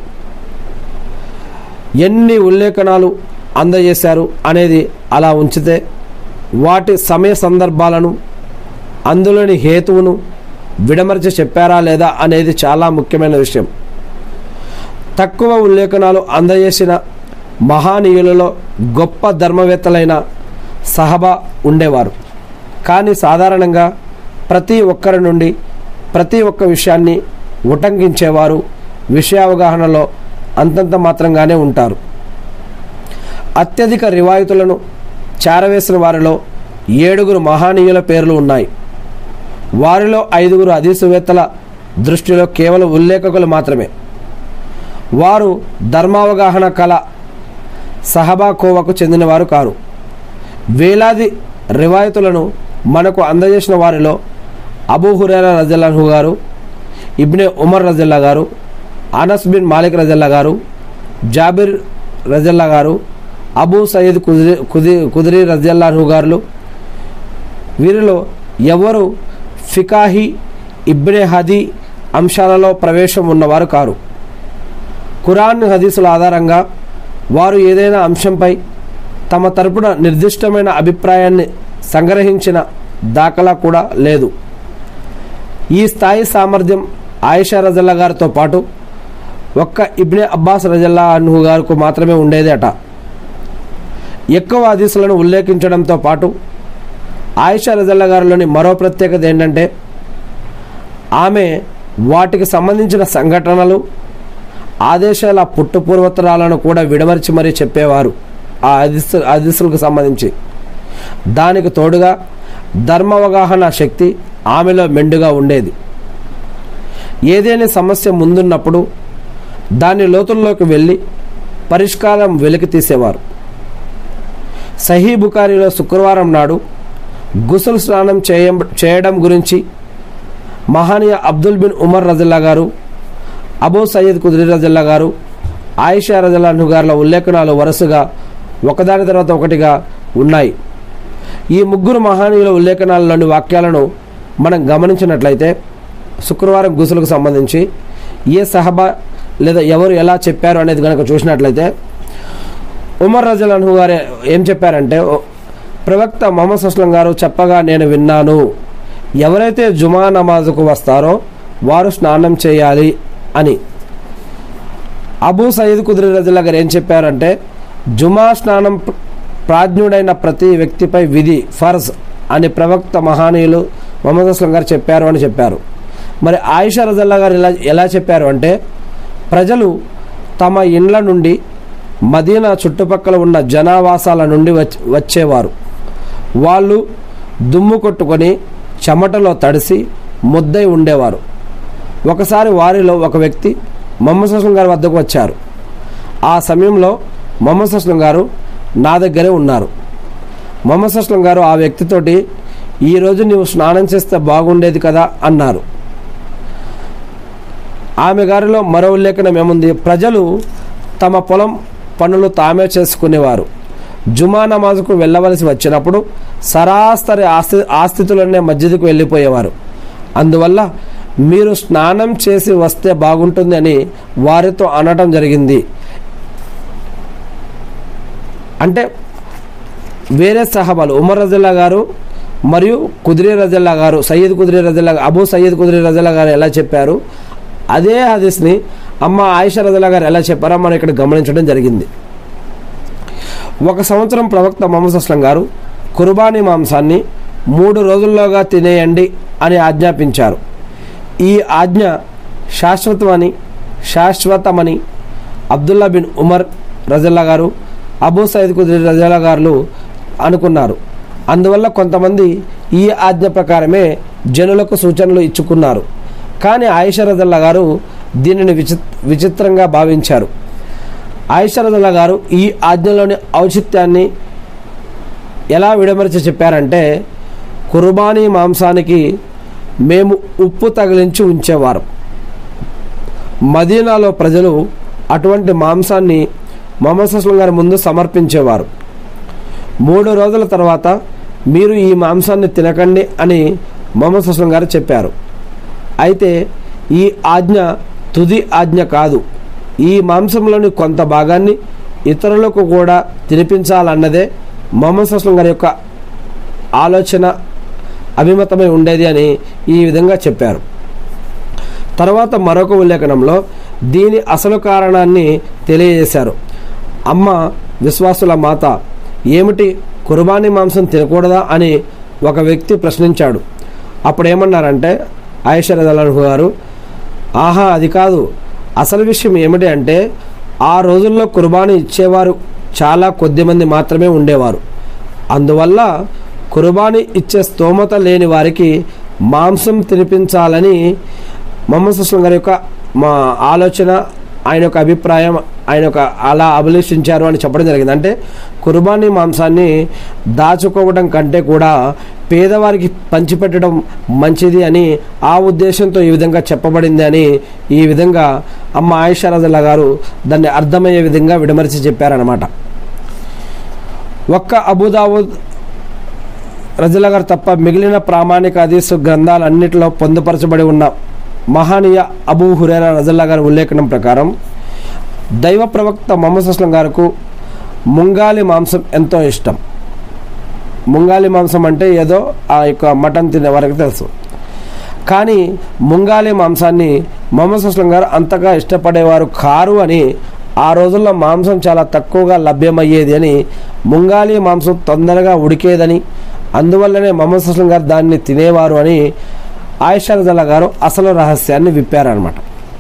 ఎన్ని ఉల్లేఖనాలు అందజేశారు అనేది అలా ఉంచితే, వాటి సమయ సందర్భాలను అందులోని హేతువును విడమర్చి చెప్పారా లేదా అనేది చాలా ముఖ్యమైన విషయం. తక్కువ ఉల్లేఖనాలు అందజేసిన మహానీయులలో గొప్ప ధర్మవేత్తలైన సహబా ఉండేవారు. కానీ సాధారణంగా ప్రతి ఒక్కరి నుండి ప్రతి ఒక్క విషయాన్ని ఉటంకించేవారు విషయావగాహనలో అంతంత మాత్రంగానే ఉంటారు. అత్యధిక రివాయతులను చేరవేసిన వారిలో ఏడుగురు మహానీయుల పేర్లు ఉన్నాయి. వారిలో ఐదుగురు హదీసువేత్తల దృష్టిలో కేవలం ఉల్లేఖకులు మాత్రమే. వారు ధర్మావగాహన కళ సహబా కోవకు చెందినవారు కారు. వేలాది రివాయతులను మనకు అందజేసిన వారిలో అబూ హురైరా రజల్లాహు గారు, ఇబ్నే ఉమర్ రజల్లా గారు, అనస్ బిన్ మాలిక్ రజల్లా గారు, జాబిర్ రజల్లా గారు, అబూ సయీద్ కుదిరి కుది కుదిరి రజల్లాహు గారు. వీరిలో ఎవరు ఫికాహి ఇబ్నే హదీ అంశాలలో ప్రవేశం ఉన్నవారు కారు. ఖురాన్ హదీసుల ఆధారంగా వారు ఏదైనా అంశంపై తమ తరపున నిర్దిష్టమైన అభిప్రాయాన్ని సంగ్రహించిన దాఖలా కూడా లేదు. ఈ స్థాయి సామర్థ్యం ఆయిషా రజల్లా గారితో పాటు ఒక్క ఇబ్నే అబ్బాస్ రజల్లా అన్హు గారికి మాత్రమే ఉండేదట. ఎక్కువ హదీసులను ఉల్లేఖించడంతో పాటు ఆయిషా రజల్లా గారిలోని మరో ప్రత్యేకత ఏంటంటే, ఆమె వాటికి సంబంధించిన సంఘటనలు, ఆదేశాల పుట్టుపూర్వోత్తరాలను కూడా విడమర్చి మరీ చెప్పేవారు ఆ హదీసు హదీసులకు సంబంధించి. దానికి తోడుగా ధర్మావగాహన శక్తి ఆమెలో మెండుగా ఉండేది. ఏదైనా సమస్య ముందున్నప్పుడు దాని లోతుల్లోకి వెళ్ళి పరిష్కారం వెలికి తీసేవారు. సహీ బుఖారీలో శుక్రవారం నాడు గుసల్ స్నానం చేయ చేయడం గురించి మహానీయ అబ్దుల్ బిన్ ఉమర్ రజల్లా గారు, అబూ సయీద్ కుద్రీ రజల్లా గారు, ఆయిషా రజల్లాహు గారుల ఉల్లేఖనాలు వరుసగా ఒకదాని తర్వాత ఒకటిగా ఉన్నాయి. ఈ ముగ్గురు మహానీయుల ఉల్లేఖనాలలోని వాక్యాలను మనం గమనించినట్లయితే శుక్రవారం గుసులకు సంబంధించి ఏ సహబా లేదా ఎవరు ఎలా చెప్పారు అనేది కనుక చూసినట్లయితే, ఉమర్ రజల్లాహు గారు ఏం చెప్పారంటే, ప్రవక్త మొహమ్మద్ సల్లం గారు చెప్పగా నేను విన్నాను, ఎవరైతే జుమా నమాజుకు వస్తారో వారు స్నానం చేయాలి అని. అబూ సయీద్ కుద్రీ రజల్లా గారు ఏం చెప్పారంటే, జుమా స్నానం ప్రాజ్ఞుడైన ప్రతి వ్యక్తిపై విధి ఫర్జ్ అని ప్రవక్త మహానీయులు మొహమ్మద్ అస్లం గారు చెప్పారు అని చెప్పారు. మరి ఆయిషా రజల్లా గారు ఎలా ఎలా చెప్పారు అంటే, ప్రజలు తమ ఇండ్ల నుండి మదీనా చుట్టుపక్కల ఉన్న జనావాసాల నుండి వచ్చేవారు. వాళ్ళు దుమ్ము కొట్టుకొని చెమటలో తడిసి ముద్దై ఉండేవారు. ఒకసారి వారిలో ఒక వ్యక్తి మొహమ్మద్ అస్లం గారి వద్దకు వచ్చారు. ఆ సమయంలో మొహమ్మద్ అస్లం గారు నా దగ్గరే ఉన్నారు. మొహమ్మద్ అస్లం గారు ఆ వ్యక్తితోటి, ఈరోజు నీవు స్నానం చేస్తే బాగుండేది కదా అన్నారు. ఆమె గారిలో మరో ఉల్లేఖనం ఏముంది, ప్రజలు తమ పొలం పనులు తామే చేసుకునేవారు. జుమా నమాజుకు వెళ్ళవలసి వచ్చినప్పుడు సరాసరి ఆస్తి ఆస్థితులనే మస్జిద్కు వెళ్ళిపోయేవారు. అందువల్ల మీరు స్నానం చేసి వస్తే బాగుంటుంది అని వారితో అనటం జరిగింది. అంటే వేరే సహాబాలు ఉమర్ రజల్లా గారు మరియు కుద్రీ రజల్లా గారు, సయ్యద్ కుద్రీ రజల్లా అబూ సయ్యద్ కుద్రీ రజల్లా గారు ఎలా చెప్పారు, అదే హదీస్ని అమ్మ ఆయిషా రజల్లా గారు ఎలా చెప్పారో మనం ఇక్కడ గమనించడం జరిగింది. ఒక సంవత్సరం ప్రవక్త ముహమ్మద్ అస్లం గారు కుర్బానీ మాంసాన్ని మూడు రోజుల్లోగా తినేయండి అని ఆజ్ఞాపించారు. ఈ ఆజ్ఞ శాశ్వతమని శాశ్వతమని అబ్దుల్లా బిన్ ఉమర్ రజల్లా గారు, అబూ సయ్యద్ కుద్రీ రజల్లా గారు అనుకున్నారు. అందువల్ల కొంతమంది ఈ ఆజ్ఞ ప్రకారమే జనులకు సూచనలు ఇచ్చుకున్నారు. కానీ ఆయిషా రజల్లా గారు దీనిని విచి విచిత్రంగా భావించారు. ఆయిషా రజల్లా గారు ఈ ఆజ్ఞలోని ఔచిత్యాన్ని ఎలా విడమరిచి చెప్పారంటే, కుర్బానీ మాంసానికి మేము ఉప్పు తగిలించి ఉంచేవారు. మదీనాలో ప్రజలు అటువంటి మాంసాన్ని ముహమ్మద్ అస్లం గారి ముందు సమర్పించేవారు. మూడు రోజుల తర్వాత మీరు ఈ మాంసాన్ని తినకండి అని ముహమ్మద్ అస్లం గారు చెప్పారు. అయితే ఈ ఆజ్ఞ తుది ఆజ్ఞ కాదు. ఈ మాంసంలోని కొంత భాగాన్ని ఇతరులకు కూడా తినిపించాలన్నదే ముహమ్మద్ అస్లం గారి యొక్క ఆలోచన, అభిమతమై ఉండేది అని ఈ విధంగా చెప్పారు. తర్వాత మరొక ఉల్లేఖనంలో దీని అసలు కారణాన్ని తెలియజేశారు. అమ్మ విశ్వాసుల మాత, ఏమిటి కుర్బానీ మాంసం తినకూడదా అని ఒక వ్యక్తి ప్రశ్నించాడు. అప్పుడు ఏమన్నారంటే ఆయిషా రజల్లాహు గారు, ఆహా అది కాదు, అసలు విషయం ఏమిటి అంటే ఆ రోజుల్లో కుర్బానీ ఇచ్చేవారు చాలా కొద్దిమంది మాత్రమే ఉండేవారు. అందువల్ల కుర్బానీ ఇచ్చే స్తోమత లేని వారికి మాంసం తినిపించాలని ముహమ్మద్ అస్లం గారి యొక్క మా ఆలోచన, ఆయన యొక్క అభిప్రాయం, ఆయన యొక్క అలా అభిలషించారు అని చెప్పడం జరిగింది. అంటే కుర్బానీ మాంసాన్ని దాచుకోవడం కంటే కూడా పేదవారికి పంచిపెట్టడం మంచిది అని ఆ ఉద్దేశంతో ఈ విధంగా చెప్పబడింది అని ఈ విధంగా అమ్మ ఆయిషా రజల్లా గారు దాన్ని అర్థమయ్యే విధంగా విడమరిచి చెప్పారన్నమాట. ఒక్క అబూదావుద్ రజల్లా గారు తప్ప మిగిలిన ప్రామాణిక హదీసు గ్రంథాలన్నింటిలో పొందుపరచబడి ఉన్న మహానీయ అబూ హురైరా రజల్లా గారి ఉల్లేఖనం ప్రకారం దైవ ప్రవక్త ముహమ్మద్ అస్లం గారికి ముంగాలి మాంసం ఎంతో ఇష్టం. ముంగాలి మాంసం అంటే ఏదో ఆ యొక్క మటన్ తినే వరకు తెలుసు. కానీ ముంగాలి మాంసాన్ని ముహమ్మద్ అస్లం గారు అంతగా ఇష్టపడేవారు కారు అని, ఆ రోజుల్లో మాంసం చాలా తక్కువగా లభ్యమయ్యేది అని, ముంగాలి మాంసం తొందరగా ఉడికేదని, అందువల్లనే ముహమ్మద్ అస్లం గారు దాన్ని తినేవారు అని ఆయిషా రజల్లా గారు అసలు రహస్యాన్ని విప్పారనమాట.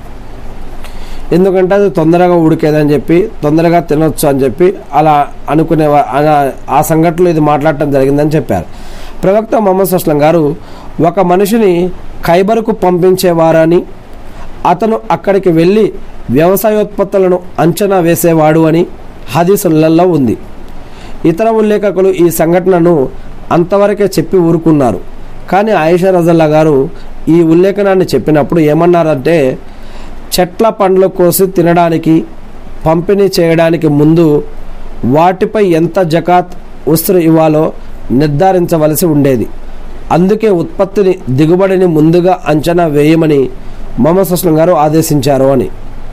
ఎందుకంటే అది తొందరగా ఉడికేదని చెప్పి, తొందరగా తినొచ్చు అని చెప్పి అలా అనుకునే ఆ సంఘటనలో ఇది మాట్లాడటం జరిగిందని చెప్పారు. ప్రవక్త ముహమ్మద్ అస్లం గారు ఒక మనిషిని ఖైబర్కు పంపించేవారని, అతను అక్కడికి వెళ్ళి వ్యవసాయోత్పత్తులను అంచనా వేసేవాడు అని హదీసులలో ఉంది. ఇతర ఉల్లేఖకులు ఈ సంఘటనను అంతవరకే చెప్పి ఊరుకున్నారు. కానీ ఆయిషా రజల్లా గారు ఈ ఉల్లేఖనాన్ని చెప్పినప్పుడు ఏమన్నారంటే, చెట్ల పండ్లు కోసి తినడానికి పంపిణీ చేయడానికి ముందు వాటిపై ఎంత జకాత్ ఉస్రు ఇవ్వాలో నిర్ధారించవలసి ఉండేది. అందుకే ఉత్పత్తిని దిగుబడిని ముందుగా అంచనా వేయమని ముహమ్మద్ అస్లం గారు ఆదేశించారు అని.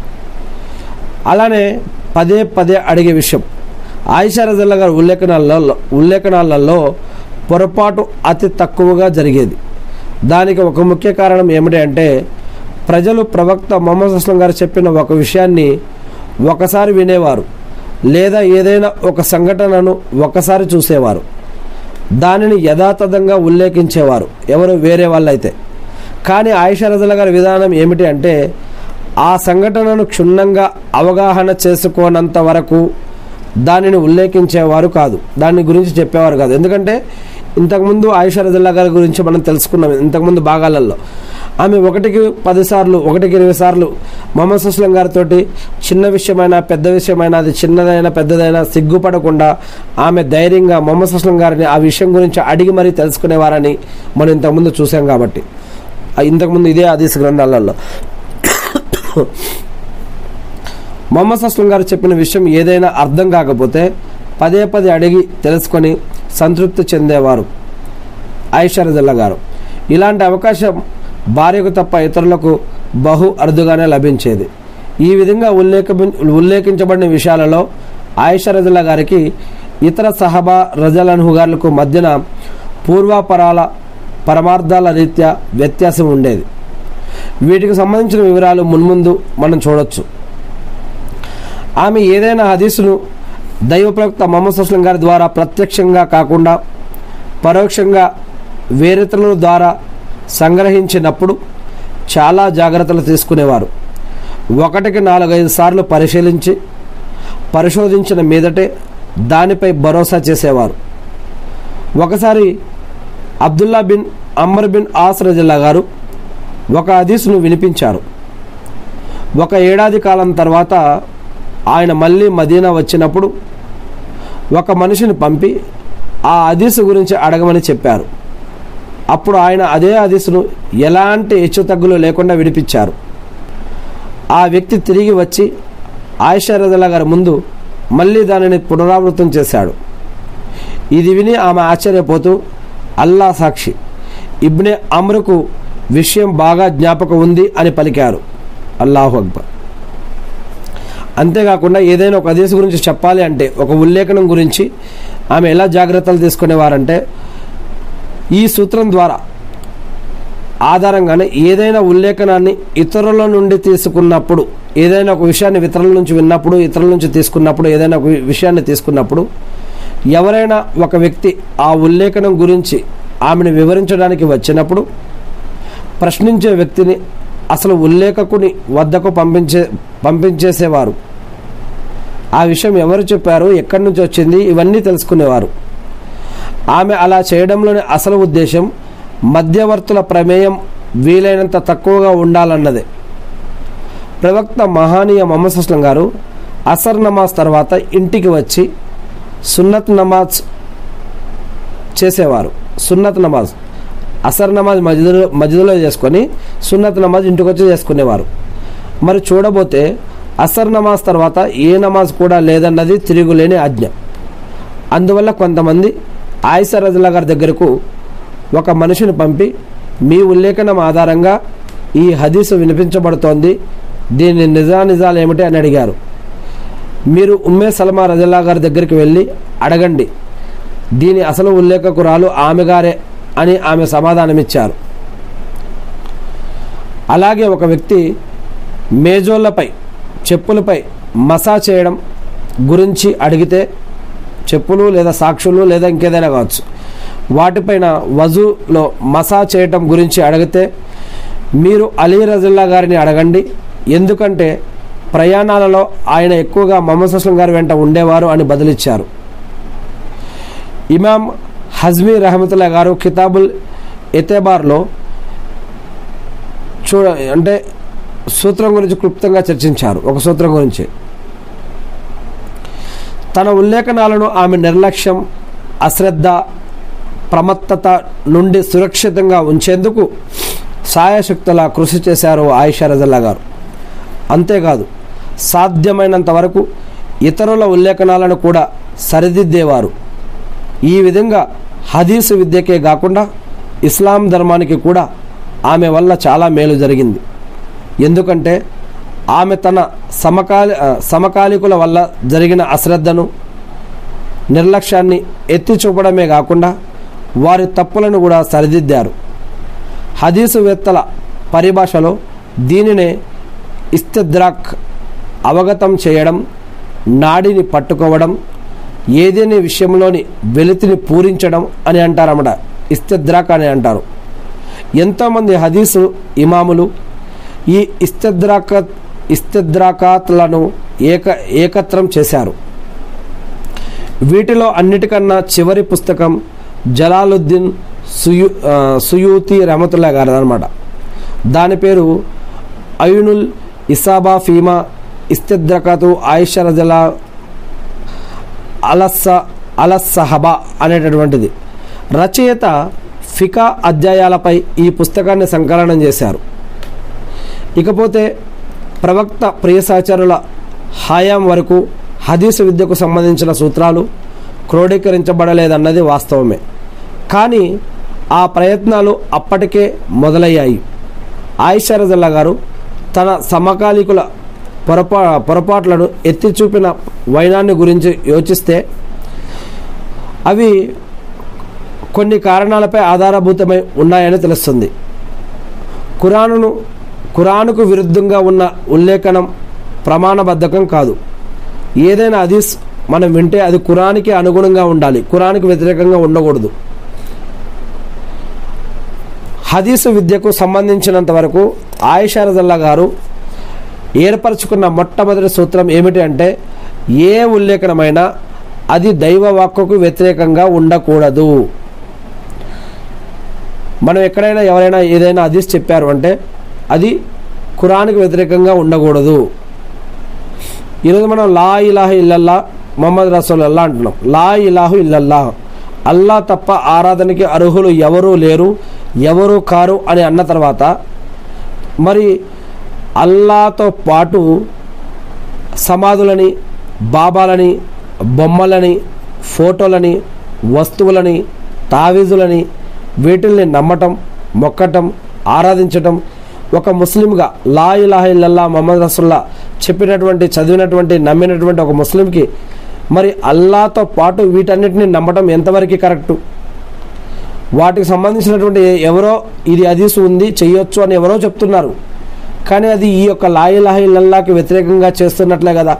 అలానే పదే పదే అడిగే విషయం, ఆయిషా రజల్లా గారు ఉల్లేఖనాలలో ఉల్లేఖనాలలో పొరపాటు అతి తక్కువగా జరిగేది. దానికి ఒక ముఖ్య కారణం ఏమిటి అంటే, ప్రజలు ప్రవక్త ముహమ్మద్ అస్లం గారు చెప్పిన ఒక విషయాన్ని ఒకసారి వినేవారు, లేదా ఏదైనా ఒక సంఘటనను ఒకసారి చూసేవారు, దానిని యథాతథంగా ఉల్లేఖించేవారు ఎవరు వేరే వాళ్ళైతే. కానీ ఆయిషా రజల్లా గారి విధానం ఏమిటి అంటే, ఆ సంఘటనను క్షుణ్ణంగా అవగాహన చేసుకోనంత వరకు దానిని ఉల్లేఖించేవారు కాదు, దాని గురించి చెప్పేవారు కాదు. ఎందుకంటే ఇంతకుముందు ఆయిషా రజల్లా గారి గురించి మనం తెలుసుకున్నాం ఇంతకుముందు భాగాలలో. ఆమె ఒకటికి పదిసార్లు ఒకటికి ఇరవై సార్లు ముహమ్మద్ అస్లం గారితో చిన్న విషయమైనా పెద్ద విషయమైనా, అది చిన్నదైనా పెద్దదైనా సిగ్గుపడకుండా ఆమె ధైర్యంగా ముహమ్మద్ అస్లం గారిని ఆ విషయం గురించి అడిగి మరీ తెలుసుకునేవారని మనం ఇంతకుముందు చూసాం. కాబట్టి ఇంతకుముందు ఇదే హదీస్ గ్రంథాలలో ముహమ్మద్ అస్లం గారు చెప్పిన విషయం ఏదైనా అర్థం కాకపోతే పదే పదే అడిగి తెలుసుకొని సంతృప్తి చెందేవారు ఆయిషా రజల్లా గారు. ఇలాంటి అవకాశం భార్యకు తప్ప ఇతరులకు బహు అరుదుగానే లభించేది. ఈ విధంగా ఉల్లేఖ ఉల్లేఖించబడిన విషయాలలో ఆయిషా రజల్లా గారికి ఇతర సహబా రజలన్హు గారులకు మధ్యన పూర్వాపరాల పరమార్థాల రీత్యా వ్యత్యాసం ఉండేది. వీటికి సంబంధించిన వివరాలు మున్ముందు మనం చూడొచ్చు. ఆమె ఏదైనా హదీసును దైవ ప్రవక్త ముహమ్మద్ సల్లల్లాహు అలైహి వసల్లం గారి ద్వారా ప్రత్యక్షంగా కాకుండా పరోక్షంగా వేరితరుల ద్వారా సంగ్రహించినప్పుడు చాలా జాగ్రత్తలు తీసుకునేవారు. ఒకటికి నాలుగైదు సార్లు పరిశీలించి పరిశోధించిన మీదటే దానిపై భరోసా చేసేవారు. ఒకసారి అబ్దుల్లా బిన్ అమ్ర్ బిన్ ఆస్ రజల్లా గారు ఒక హదీసును వినిపించారు. ఒక ఏడాది కాలం తర్వాత ఆయన మళ్ళీ మదీనా వచ్చినప్పుడు ఒక మనిషిని పంపి ఆ హదీసు గురించి అడగమని చెప్పారు. అప్పుడు ఆయన అదే హదీసును ఎలాంటి హెచ్చుతగ్గులు లేకుండా విడిపించారు. ఆ వ్యక్తి తిరిగి వచ్చి ఆయిషా రజల్లా గారి ముందు మళ్ళీ దానిని పునరావృతం చేశాడు. ఇది విని ఆమె ఆశ్చర్యపోతూ, అల్లా సాక్షి, ఇబ్నే అమ్రుకు విషయం బాగా జ్ఞాపకం ఉంది అని పలికారు. అల్లాహు అక్బర్. అంతేకాకుండా ఏదైనా ఒక హదీసు గురించి చెప్పాలి అంటే, ఒక ఉల్లేఖనం గురించి ఆమె ఎలా జాగ్రత్తలు తీసుకునేవారంటే, ఈ సూత్రం ద్వారా ఆధారంగానే ఏదైనా ఉల్లేఖనాన్ని ఇతరుల నుండి తీసుకున్నప్పుడు, ఏదైనా ఒక విషయాన్ని ఇతరుల నుంచి విన్నప్పుడు, ఇతరుల నుంచి తీసుకున్నప్పుడు, ఏదైనా ఒక విషయాన్ని తీసుకున్నప్పుడు ఎవరైనా ఒక వ్యక్తి ఆ ఉల్లేఖనం గురించి ఆమెను వివరించడానికి వచ్చినప్పుడు ప్రశ్నించే వ్యక్తిని అసలు ఉల్లేఖకుని వద్దకు పంపించే పంపించేసేవారు. ఆ విషయం ఎవరు చెప్పారు, ఎక్కడి నుంచి వచ్చింది, ఇవన్నీ తెలుసుకునేవారు. ఆమె అలా చేయడంలోని అసలు ఉద్దేశం మధ్యవర్తుల ప్రమేయం వీలైనంత తక్కువగా ఉండాలన్నదే. ప్రవక్త మహానీయ ముహమ్మద్ సల్లల్లాహు అలైహి వసల్లం గారు అసర్ నమాజ్ తర్వాత ఇంటికి వచ్చి సున్నత్ నమాజ్ చేసేవారు. సున్నత్ నమాజ్ అసర్ నమాజ్ మస్జిద్లో మస్జిద్లో చేసుకొని సున్నత్ నమాజ్ ఇంటికి వచ్చి చేసుకునేవారు. మరి చూడబోతే అసర్ నమాజ్ తర్వాత ఏ నమాజ్ కూడా లేదన్నది తిరుగులేని ఆజ్ఞ. అందువల్ల కొంతమంది ఆయిషా రజల్లా గారి దగ్గరకు ఒక మనిషిని పంపి, మీ ఉల్లేఖనం ఆధారంగా ఈ హదీసు వినిపించబడుతోంది, దీని నిజానిజాలు ఏమిటి అని అడిగారు. మీరు ఉమ్మే సల్మా రజల్లా గారి దగ్గరికి వెళ్ళి అడగండి, దీని అసలు ఉల్లేఖకురాలు ఆమె గారే అని ఆమె సమాధానమిచ్చారు. అలాగే ఒక వ్యక్తి మేజోళ్లపై చెప్పులపై మసా చేయడం గురించి అడిగితే, చెప్పులు లేదా సాక్షులు లేదా ఇంకేదైనా కావచ్చు, వాటిపైన వజూలో మసా చేయటం గురించి అడిగితే మీరు అలీ రజల్లా గారిని అడగండి, ఎందుకంటే ప్రయాణాలలో ఆయన ఎక్కువగా ముహమ్మద్ సల్లల్లాహు అలైహి వసల్లం గారి వెంట ఉండేవారు అని బదులిచ్చారు. ఇమాం హజ్మీ రహమతుల్లా గారు కితాబుల్ ఎతేబార్లో చూడ అంటే సూత్రం గురించి క్లుప్తంగా చర్చించారు. ఒక సూత్రం గురించి, తన ఉల్లేఖనాలను ఆమె నిర్లక్ష్యం, అశ్రద్ధ, ప్రమత్తత నుండి సురక్షితంగా ఉంచేందుకు సాయశక్తులా కృషి చేశారు ఆయిషా రజల్లా గారు. అంతేకాదు, సాధ్యమైనంత వరకు ఇతరుల ఉల్లేఖనాలను కూడా సరిదిద్దేవారు. ఈ విధంగా హదీసు విద్యకే కాకుండా ఇస్లాం ధర్మానికి కూడా ఆమె వల్ల చాలా మేలు జరిగింది. ఎందుకంటే ఆమె తన సమకాలి సమకాలికుల వల్ల జరిగిన అశ్రద్ధను, నిర్లక్ష్యాన్ని ఎత్తి చూపడమే కాకుండా వారి తప్పులను కూడా సరిదిద్దారు. హదీసువేత్తల పరిభాషలో దీనినే ఇస్తిద్రాక్, అవగతం చేయడం, నాడిని పట్టుకోవడం, ఏదేని విషయంలోని వెలితిని పూరించడం అని అంటారన్నమాట. ఇస్తిద్రాక్ అని అంటారు. ఎంతోమంది హదీసు ఇమాములు ఈ ఇస్తిద్రాక ఇస్తిద్రాకాత్లను ఏక ఏకత్రం చేశారు. వీటిలో అన్నిటికన్నా చివరి పుస్తకం జలాలుద్దీన్ సుయూ సుయూతి రహమతుల్లా గారు అనమాట. దాని పేరు ఐనుల్ ఇసాబా ఫీమా ఇస్తిద్రకతు ఆయిషా రజల్లా అలస్స అలస్సహబా అనేటటువంటిది. రచయిత ఫికా అధ్యాయాలపై ఈ పుస్తకాన్ని సంకలనం చేశారు. ఇకపోతే ప్రవక్త ప్రియ సహచరుల హయాం వరకు హదీసు విద్యకు సంబంధించిన సూత్రాలు, క్రోడీకరించబడలేదన్నది వాస్తవమే. కానీ ఆ ప్రయత్నాలు అప్పటికే మొదలయ్యాయి. ఆయిషా రజల్లా గారు తన సమకాలీకుల పొరపా పొరపాట్లను ఎత్తి చూపిన వైనాన్ని గురించి యోచిస్తే అవి కొన్ని కారణాలపై ఆధారభూతమై ఉన్నాయని తెలుస్తుంది. ఖురానును ఖురానుకు విరుద్ధంగా ఉన్న ఉల్లేఖనం ప్రమాణబద్ధకం కాదు. ఏదైనా హదీస్ మనం వింటే అది ఖురానికి అనుగుణంగా ఉండాలి, ఖురానికి వ్యతిరేకంగా ఉండకూడదు. హదీసు విద్యకు సంబంధించినంత వరకు ఆయిషా రజల్లా గారు ఏర్పరచుకున్న మొట్టమొదటి సూత్రం ఏమిటి అంటే, ఏ ఉల్లేఖనమైనా అది దైవ వాక్కుకు వ్యతిరేకంగా ఉండకూడదు. మనం ఎక్కడైనా ఎవరైనా ఏదైనా హదీస్ చెప్పారు అంటే అది ఖురానికి వ్యతిరేకంగా ఉండకూడదు. ఈరోజు మనం లా ఇలాహ ఇల్లల్లా ముహమ్మద్ రసూలుల్లాహ్ అంటున్నాం. లా ఇలాహు ఇల్లల్లాహ్, అల్లా తప్ప ఆరాధనకి అర్హులు ఎవరూ లేరు, ఎవరూ కారు అని అన్న తర్వాత మరి అల్లాతో పాటు సమాధులని, బాబాలని, బొమ్మలని, ఫోటోలని, వస్తువులని, తావీజులని, వీటిల్ని నమ్మటం, మొక్కటం, ఆరాధించటం ఒక ముస్లింగా లా ఇలాహ ఇల్లల్లాహ్ ముహమ్మద్ రసూలుల్లాహ్ చెప్పినటువంటి, చదివినటువంటి, నమ్మినటువంటి ఒక ముస్లింకి మరి అల్లాతో పాటు వీటన్నిటిని నమ్మటం ఎంతవరకు కరెక్టు? వాటికి సంబంధించినటువంటి ఎవరో ఇది హదీసు ఉంది చెయ్యొచ్చు అని ఎవరో చెప్తున్నారు, కానీ అది ఈ యొక్క లా ఇలాహ ఇల్లల్లాహ్కి వ్యతిరేకంగా చేస్తున్నట్లే కదా.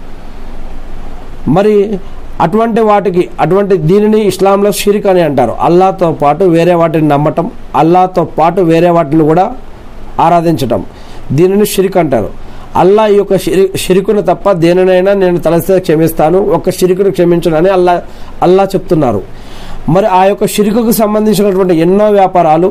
మరి అటువంటి వాటికి అటువంటి దీనిని ఇస్లాంలో షిర్క్ అని అంటారు. అల్లాతో పాటు వేరే వాటిని నమ్మటం, అల్లాతో పాటు వేరే వాటిని కూడా ఆరాధించటం, దీనిని షిర్క్ అంటారు. అల్లా ఈ యొక్క షిరి షిరికును తప్ప దేనినైనా నేను తలస్తే క్షమిస్తాను, ఒక్క షిరికును క్షమించను అని అల్లా అల్లా చెప్తున్నారు. మరి ఆ యొక్క షిరికుకు సంబంధించినటువంటి ఎన్నో వ్యాపారాలు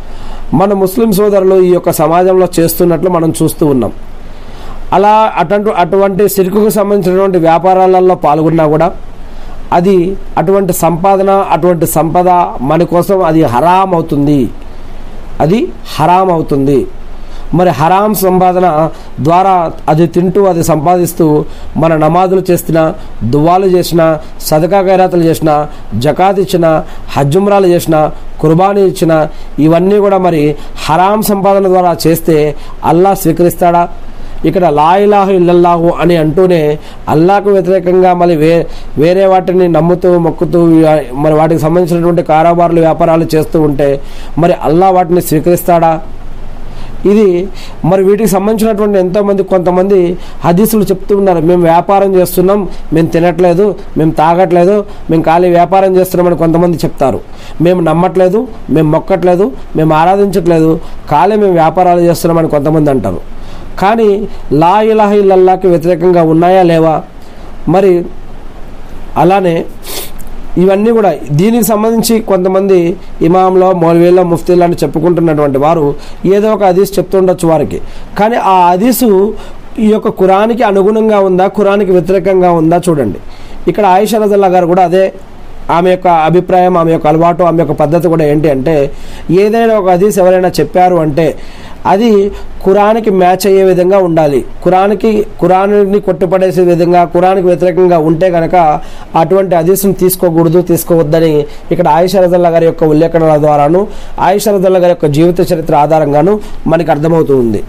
మన ముస్లిం సోదరులు ఈ యొక్క సమాజంలో చేస్తున్నట్లు మనం చూస్తూ ఉన్నాం. అలా అటువంటి అటువంటి షిరికుకు సంబంధించినటువంటి వ్యాపారాలలో పాల్గొన్నా కూడా అది అటువంటి సంపాదన, అటువంటి సంపద మన కోసం అది హరాం అవుతుంది, అది హరాం అవుతుంది. మరి హరాం సంపాదన ద్వారా అది తింటూ అది సంపాదిస్తూ మన నమాజులు చేసినా, దువాలు చేసినా, సదకా ఖైరాతులు చేసినా, జకాత్ ఇచ్చినా, హజ్జుమ్రాలు చేసినా, కుర్బానీ ఇచ్చినా, ఇవన్నీ కూడా మరి హరాం సంపాదన ద్వారా చేస్తే అల్లా స్వీకరిస్తాడా? ఇక్కడ లా ఇలాహ ఇల్లల్లాహు అని అంటూనే అల్లాకు వ్యతిరేకంగా మళ్ళీ వే వేరే వాటిని నమ్ముతూ మొక్కుతూ మరి వాటికి సంబంధించినటువంటి కారోబార్లు వ్యాపారాలు చేస్తూ ఉంటే మరి అల్లా వాటిని స్వీకరిస్తాడా? ఇది మరి వీటికి సంబంధించినటువంటి ఎంతోమంది కొంతమంది హదీసులు చెప్తూ ఉన్నారు, మేము వ్యాపారం చేస్తున్నాం, మేము తినట్లేదు, మేము తాగట్లేదు, మేము ఖాళీ వ్యాపారం చేస్తున్నామని కొంతమంది చెప్తారు. మేము నమ్మట్లేదు, మేము మొక్కట్లేదు, మేము ఆరాధించట్లేదు, ఖాళీ మేము వ్యాపారాలు చేస్తున్నామని కొంతమంది అంటారు. కానీ లా ఇలాహ ఇల్లల్లాహ్కి వ్యతిరేకంగా ఉన్నాయా లేవా? మరి అలానే ఇవన్నీ కూడా దీనికి సంబంధించి కొంతమంది ఇమాంలో, మౌలవీలో, ముఫ్తీలో అని చెప్పుకుంటున్నటువంటి వారు ఏదో ఒక హదీస్ చెప్తుండొచ్చు వారికి. కానీ ఆ హదీసు ఈ యొక్క ఖురానికి అనుగుణంగా ఉందా, ఖురానికి వ్యతిరేకంగా ఉందా చూడండి. ఇక్కడ ఆయిషా రజల్లాహ్ గారు కూడా అదే ఆమె యొక్క అభిప్రాయం, ఆమె యొక్క అలవాటు, ఆమె యొక్క పద్ధతి కూడా ఏంటి అంటే, ఏదైనా ఒక హదీస్ ఎవరైనా చెప్పారు అంటే అది ఖురానికి మ్యాచ్ అయ్యే విధంగా ఉండాలి. ఖురానికి ఖురాన్ని కొట్టుపడేసే విధంగా, ఖురానికి వ్యతిరేకంగా ఉంటే కనుక అటువంటి హదీస్ను తీసుకోకూడదు, తీసుకోవద్దని ఇక్కడ ఆయిషా రజల్లాహ్ గారి యొక్క ఉల్లేఖనాల ద్వారాను, ఆయిషా రజల్లాహ్ గారి యొక్క జీవిత చరిత్ర ఆధారంగాను మనకు అర్థమవుతుంది.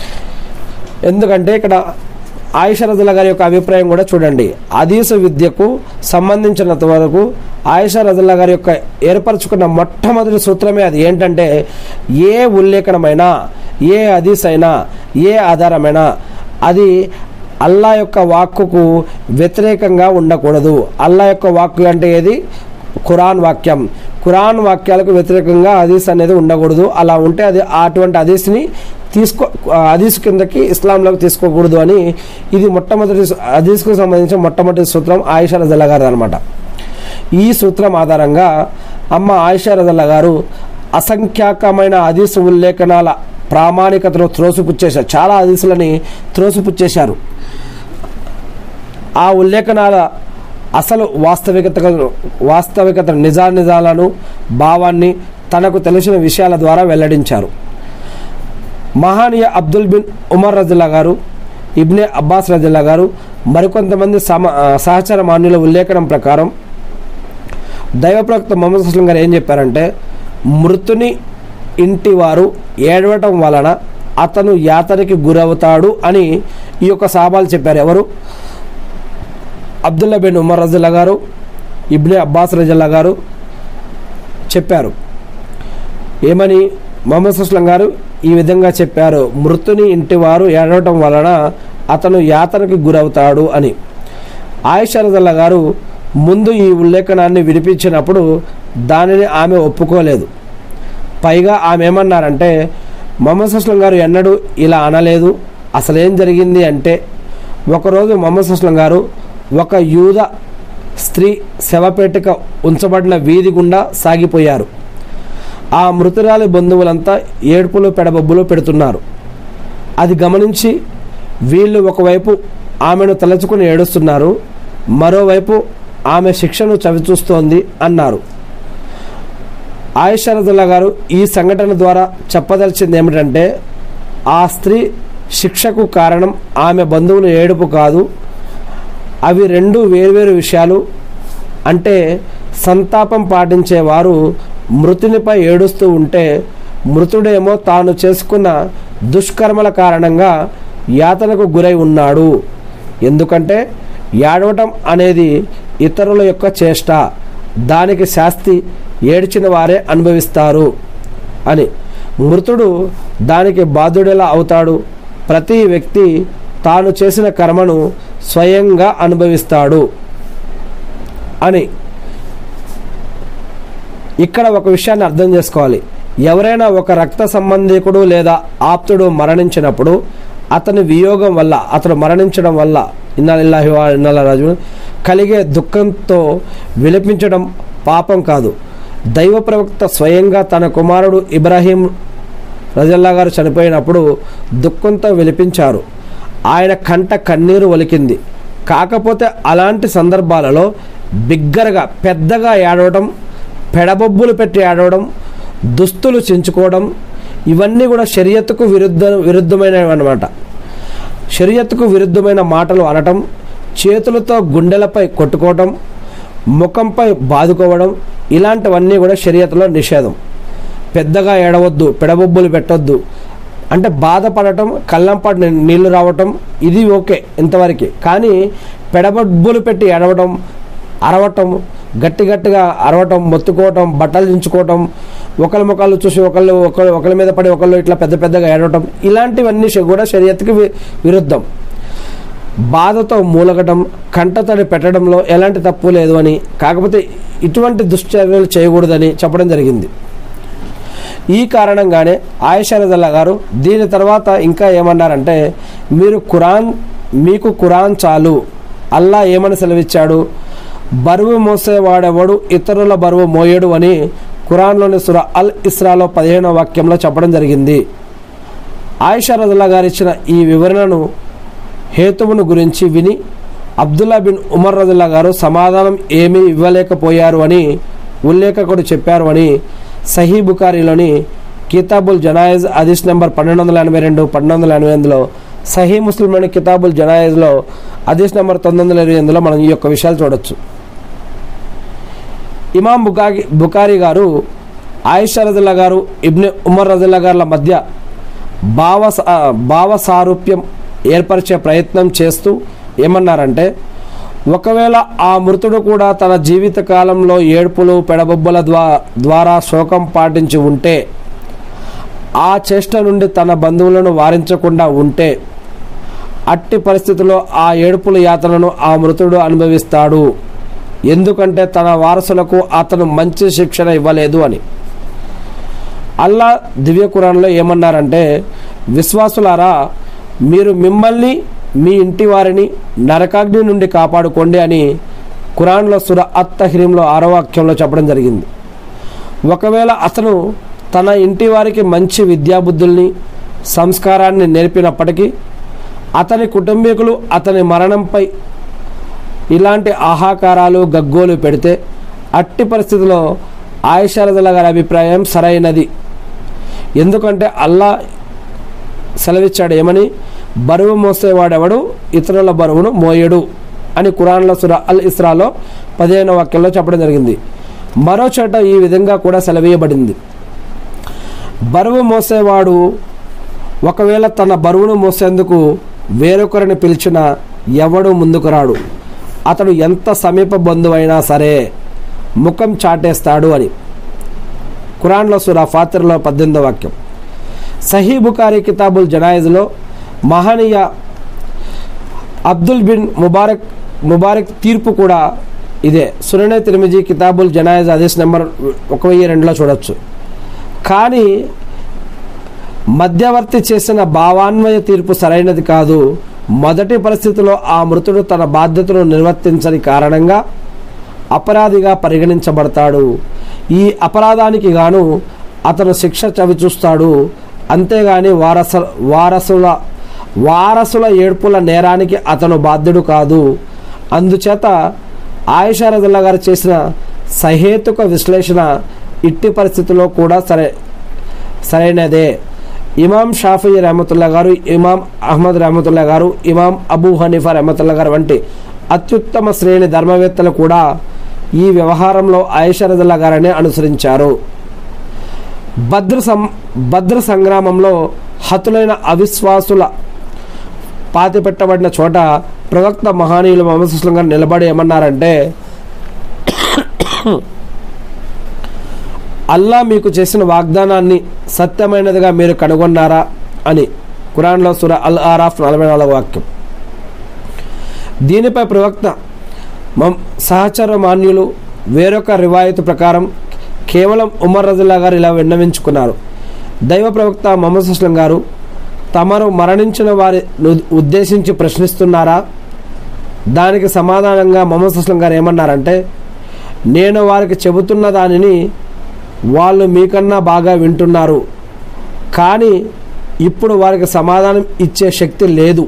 ఎందుకంటే ఇక్కడ ఆయిషా రజల్లాహ్ గారి యొక్క అభిప్రాయం కూడా చూడండి. హదీసు విద్యకు సంబంధించినంత వరకు ఆయిషా రజల్లాహ్ గారి యొక్క ఏర్పరచుకున్న మొట్టమొదటి సూత్రమే అది ఏంటంటే, ఏ ఉల్లేఖనమైనా, ఏ హదీస్ అయినా, ఏ ఆధారమైనా అది అల్లా యొక్క వాక్కుకు వ్యతిరేకంగా ఉండకూడదు. అల్లా యొక్క వాక్కు అంటే ఏది? ఖురాన్ వాక్యం. ఖురాన్ వాక్యాలకు వ్యతిరేకంగా హదీస్ అనేది ఉండకూడదు. అలా ఉంటే అది అటువంటి హదీస్ని తీసుకో హదీస్ కిందకి ఇస్లాంలోకి తీసుకోకూడదు అని ఇది మొట్టమొదటి హదీస్కు సంబంధించిన మొట్టమొదటి సూత్రం ఆయిషా రజల్లాహ్ గారు అనమాట. ఈ సూత్రం ఆధారంగా అమ్మ ఆయిషా రజల్లాహ్ గారు అసంఖ్యాకమైన హదీసు ఉల్లేఖనాల ప్రామాణికతను త్రోసిపుచ్చేశారు. చాలా హదీసులని త్రోసిపుచ్చేశారు. ఆ ఉల్లేఖనాల అసలు వాస్తవికత వాస్తవికత నిజానిజాలను, భావాన్ని తనకు తెలిసిన విషయాల ద్వారా వెల్లడించారు. మహానీయ అబ్దుల్ బిన్ ఉమర్ రజల్లాహ్ గారు, ఇబ్నే అబ్బాస్ రజల్లాహ్ గారు, మరికొంతమంది సమ సహచర మాన్యుల ఉల్లేఖనం ప్రకారం దైవ ప్రవక్త ముహమ్మద్ అస్లం గారు ఏం చెప్పారంటే, మృతుని ఇంటి వారు ఏడవటం వలన అతను యాతనకి గురవుతాడు అని ఈ యొక్క సహాబాలు చెప్పారు. ఎవరు? అబ్దుల్లా బిన్ ఉమర్ రజల్లా గారు, ఇబ్నే అబ్బాస్ రజల్లా గారు చెప్పారు. ఏమని? ముహమ్మద్ అస్లం గారు ఈ విధంగా చెప్పారు, మృతుని ఇంటి వారు ఏడవటం వలన అతను యాతనకి గురవుతాడు అని. ఆయిషా రజల్లా గారు ముందు ఈ ఉల్లేఖనాన్ని వినిపించినప్పుడు దానిని ఆమె ఒప్పుకోలేదు. పైగా ఆమె ఏమన్నారంటే, ముహమ్మద్ అస్లం గారు ఎన్నడూ ఇలా అనలేదు. అసలేం జరిగింది అంటే, ఒకరోజు ముహమ్మద్ అస్లం గారు ఒక యూద స్త్రీ శవపేటిక ఉంచబడిన వీధి గుండా సాగిపోయారు. ఆ మృతురాలి బంధువులంతా ఏడుపులు పెడబొబ్బులు పెడుతున్నారు. అది గమనించి వీళ్ళు ఒకవైపు ఆమెను తలచుకుని ఏడుస్తున్నారు, మరోవైపు ఆమె శిక్షను చవిచూస్తోంది అన్నారు. ఆయిషా రజల్లా గారు ఈ సంఘటన ద్వారా చెప్పదలిచింది ఏమిటంటే, ఆ స్త్రీ శిక్షకు కారణం ఆమె బంధువుల ఏడుపు కాదు, అవి రెండు వేర్వేరు విషయాలు. అంటే సంతాపం పాటించేవారు మృతునిపై ఏడుస్తూ ఉంటే, మృతుడేమో తాను చేసుకున్న దుష్కర్మల కారణంగా యాతనకు గురై ఉన్నాడు. ఎందుకంటే ఏడవటం అనేది ఇతరుల యొక్క చేష్ట, దానికి శాస్తి ఏడ్చిన వారే అనుభవిస్తారు అని. మృతుడు దానికి బాధ్యుడెలా అవుతాడు? ప్రతి వ్యక్తి తాను చేసిన కర్మను స్వయంగా అనుభవిస్తాడు అని. ఇక్కడ ఒక విషయాన్ని అర్థం చేసుకోవాలి. ఎవరైనా ఒక రక్త సంబంధికుడు లేదా ఆప్తుడు మరణించినప్పుడు అతని వియోగం వల్ల, అతను మరణించడం వల్ల ఇన్నాలిల్లాహి వ ఇన్నా రాజు కలిగే దుఃఖంతో విలపించడం పాపం కాదు. దైవ ప్రవక్త స్వయంగా తన కుమారుడు ఇబ్రాహీం రజల్లా గారు చనిపోయినప్పుడు దుఃఖంతో విలపించారు. ఆయన కంట కన్నీరు ఒలికింది. కాకపోతే అలాంటి సందర్భాలలో బిగ్గరగా పెద్దగా ఏడవడం, పెడబొబ్బులు పెట్టి ఏడవడం, దుస్తులు చించుకోవడం, ఇవన్నీ కూడా షరియత్తుకు విరుద్ధ విరుద్ధమైనవి అన్నమాట. షరియత్తుకు విరుద్ధమైన మాటలు అనటం, చేతులతో గుండెలపై కొట్టుకోవడం, ముఖంపై బాదుకోవడం, ఇలాంటివన్నీ కూడా షరియత్తులో నిషేధం. పెద్దగా ఏడవద్దు, పెడబొబ్బులు పెట్టొద్దు. అంటే బాధపడటం, కళ్ళంపాటి నీళ్లు రావటం ఇది ఓకే ఇంతవరకు. కానీ పెడబొబ్బులు పెట్టి ఏడవడం, అరవటం, గట్టి గట్టిగా అరవటం, మొత్తుకోవటం, బట్టలు దించుకోవటం, ఒకళ్ళ ముఖాలు చూసి ఒకళ్ళు ఒకళ్ళు ఒకళ్ళ మీద పడి ఒకళ్ళు ఇట్లా పెద్ద పెద్దగా ఏడవటం, ఇలాంటివన్నీ కూడా షరియత్తుకి విరుద్ధం. బాధతో మూలగటం, కంటతడి పెట్టడంలో ఎలాంటి తప్పు లేదు అని, కాకపోతే ఇటువంటి దుశ్చర్యలు చేయకూడదని చెప్పడం జరిగింది. ఈ కారణంగానే ఆయిషా రజల్లా గారు దీని తర్వాత ఇంకా ఏమన్నారంటే, మీరు ఖురాన్ మీకు ఖురాన్ చాలు, అల్లా ఏమని సెలవిచ్చాడు, బరువు మోసేవాడెవడు ఇతరుల బరువు మోయడు అని ఖురాన్లోని సూరా అల్ ఇస్రాలో పదిహేనవ వాక్యంలో చెప్పడం జరిగింది. ఆయిషా రజల్లా గారు ఇచ్చిన ఈ వివరణను హేతువును గురించి విని అబ్దుల్లా బిన్ ఉమర్ రజల్లా గారు సమాధానం ఏమీ ఇవ్వలేకపోయారు అని ఉల్లేఖకుడు చెప్పారు అని సహీ బుఖారీలోని కితాబుల్ జనాయిజ్ హదీస్ నెంబర్ పన్నెండు వందల ఎనభై రెండు పన్నెండు వందల ఎనభై ఎనిమిదిలో, సహీ ముస్లింలోని కితాబుల్ జనాయిజ్లో హదీస్ నెంబర్ తొమ్మిది వందల ఇరవై ఎనిమిదిలో మనం ఈ యొక్క విషయాలు చూడొచ్చు. ఇమాం బుఖారి బుఖారీ గారు ఆయిషా రజల్లా గారు ఇబ్నే ఉమర్ రజల్లా గారుల మధ్య భావ భావ సారూప్యం ఏర్పరిచే ప్రయత్నం చేస్తూ ఏమన్నారంటే, ఒకవేళ ఆ మృతుడు కూడా తన జీవిత కాలంలో ఏడుపులు పెడబొబ్బల ద్వారా శోకం పాటించి ఉంటే, ఆ చేష్ట నుండి తన బంధువులను వారించకుండా ఉంటే, అట్టి పరిస్థితుల్లో ఆ ఏడుపుల యాతనను ఆ మృతుడు అనుభవిస్తాడు. ఎందుకంటే తన వారసులకు అతను మంచి శిక్షణ ఇవ్వలేదు అని. అల్లా దివ్య ఖురాన్లో ఏమన్నారంటే, విశ్వాసులారా, మీరు మిమ్మల్ని మీ ఇంటి వారిని నరకాగ్ని నుండి కాపాడుకోండి అని ఖురాన్లో సూరా అత్-తహ్రీంలో ఆరో వాక్యంలో చెప్పడం జరిగింది. ఒకవేళ అతను తన ఇంటి వారికి మంచి విద్యాబుద్ధుల్ని సంస్కారాన్ని నేర్పినప్పటికీ అతని కుటుంబీకులు అతని మరణంపై ఇలాంటి ఆహాకారాలు గగ్గోలు పెడితే, అట్టి పరిస్థితిలో ఆయిషా రజల్లా గారి అభిప్రాయం సరైనది. ఎందుకంటే అల్లా సెలవిచ్చాడు ఏమని, బరువు మోసేవాడెవడు ఇతరుల బరువును మోయడు అని ఖురాన్లో సూరా అల్ ఇస్రాలో పదిహేనవ వాక్యంలో చెప్పడం జరిగింది. మరో చోట ఈ విధంగా కూడా సెలవీయబడింది, బరువు మోసేవాడు ఒకవేళ తన బరువును మోసేందుకు వేరొకరిని పిలిచిన ఎవడు ముందుకు రాడు, అతడు ఎంత సమీప బంధువైనా సరే ముఖం చాటేస్తాడు అని. ఖురాన్లో సూరా ఫాతిర్లో పద్దెనిమిదో వాక్యం. సహీ బుఖారీ కితాబుల్ జనాయిజ్లో మహనీయ అబ్దుల్ బిన్ ముబారక్ ముబారక్ తీర్పు కూడా ఇదే. సుననే తిర్మిజీ కితాబుల్ జనాయిజ్ హదీస్ నెంబర్ ఒక వెయ్యి రెండులో చూడొచ్చు. కానీ మధ్యవర్తి చేసిన భావాన్వయ తీర్పు సరైనది కాదు. మొదటి పరిస్థితిలో ఆ మృతుడు తన బాధ్యతను నిర్వర్తించని కారణంగా అపరాధిగా పరిగణించబడతాడు. ఈ అపరాధానికి గాను అతను శిక్ష చవిచూస్తాడు. అంతేగాని వారస వారసుల వారసుల ఏడ్పుల నేరానికి అతను బాధ్యుడు కాదు. అందుచేత ఆయిషా రదియల్లాహు గారు చేసిన సహేతుక విశ్లేషణ ఇట్టి పరిస్థితుల్లో కూడా సరే సరైనదే. ఇమాం షాఫీ రహమతుల్లా గారు, ఇమాం అహ్మద్ రహమతుల్లా గారు, ఇమాం అబూ హనీఫా రహమతుల్లా గారు వంటి అత్యుత్తమ శ్రేణి ధర్మవేత్తలు కూడా ఈ వ్యవహారంలో ఆయిషా రదియల్లాహు గారిని అనుసరించారు. బద్ర్ సం బద్ర్ సంగ్రామంలో హతులైన అవిశ్వాసుల పాతిపెట్టబడిన చోట ప్రవక్త మహానీయులు ముహమ్మద్ సల్లల్లాహు అలైహి వసల్లం గారు నిలబడి ఏమన్నారంటే, అల్లా మీకు చేసిన వాగ్దానాన్ని సత్యమైనదిగా మీరు కనుగొన్నారా అని. ఖురాన్లో సూరా అల్ ఆరాఫ్ నలభై నాలుగవ వాక్యం. దీనిపై ప్రవక్త సహచర మాన్యులు వేరొక రివాయతు ప్రకారం కేవలం ఉమర్ రదియల్లాహు గారు ఇలా విన్నవించుకున్నారు, దైవ ప్రవక్త ముహమ్మద్ సల్లల్లాహు అలైహి వసల్లం గారు తమరు మరణించిన వారి ఉద్దేశించి ప్రశ్నిస్తున్నారా? దానికి సమాధానంగా ముహమ్మద్ సల్లల్లాహు అలైహి వసల్లం గారు ఏమన్నారంటే, నేను వారికి చెబుతున్న దానిని వాళ్ళు మీకన్నా బాగా వింటున్నారు, కానీ ఇప్పుడు వారికి సమాధానం ఇచ్చే శక్తి లేదు.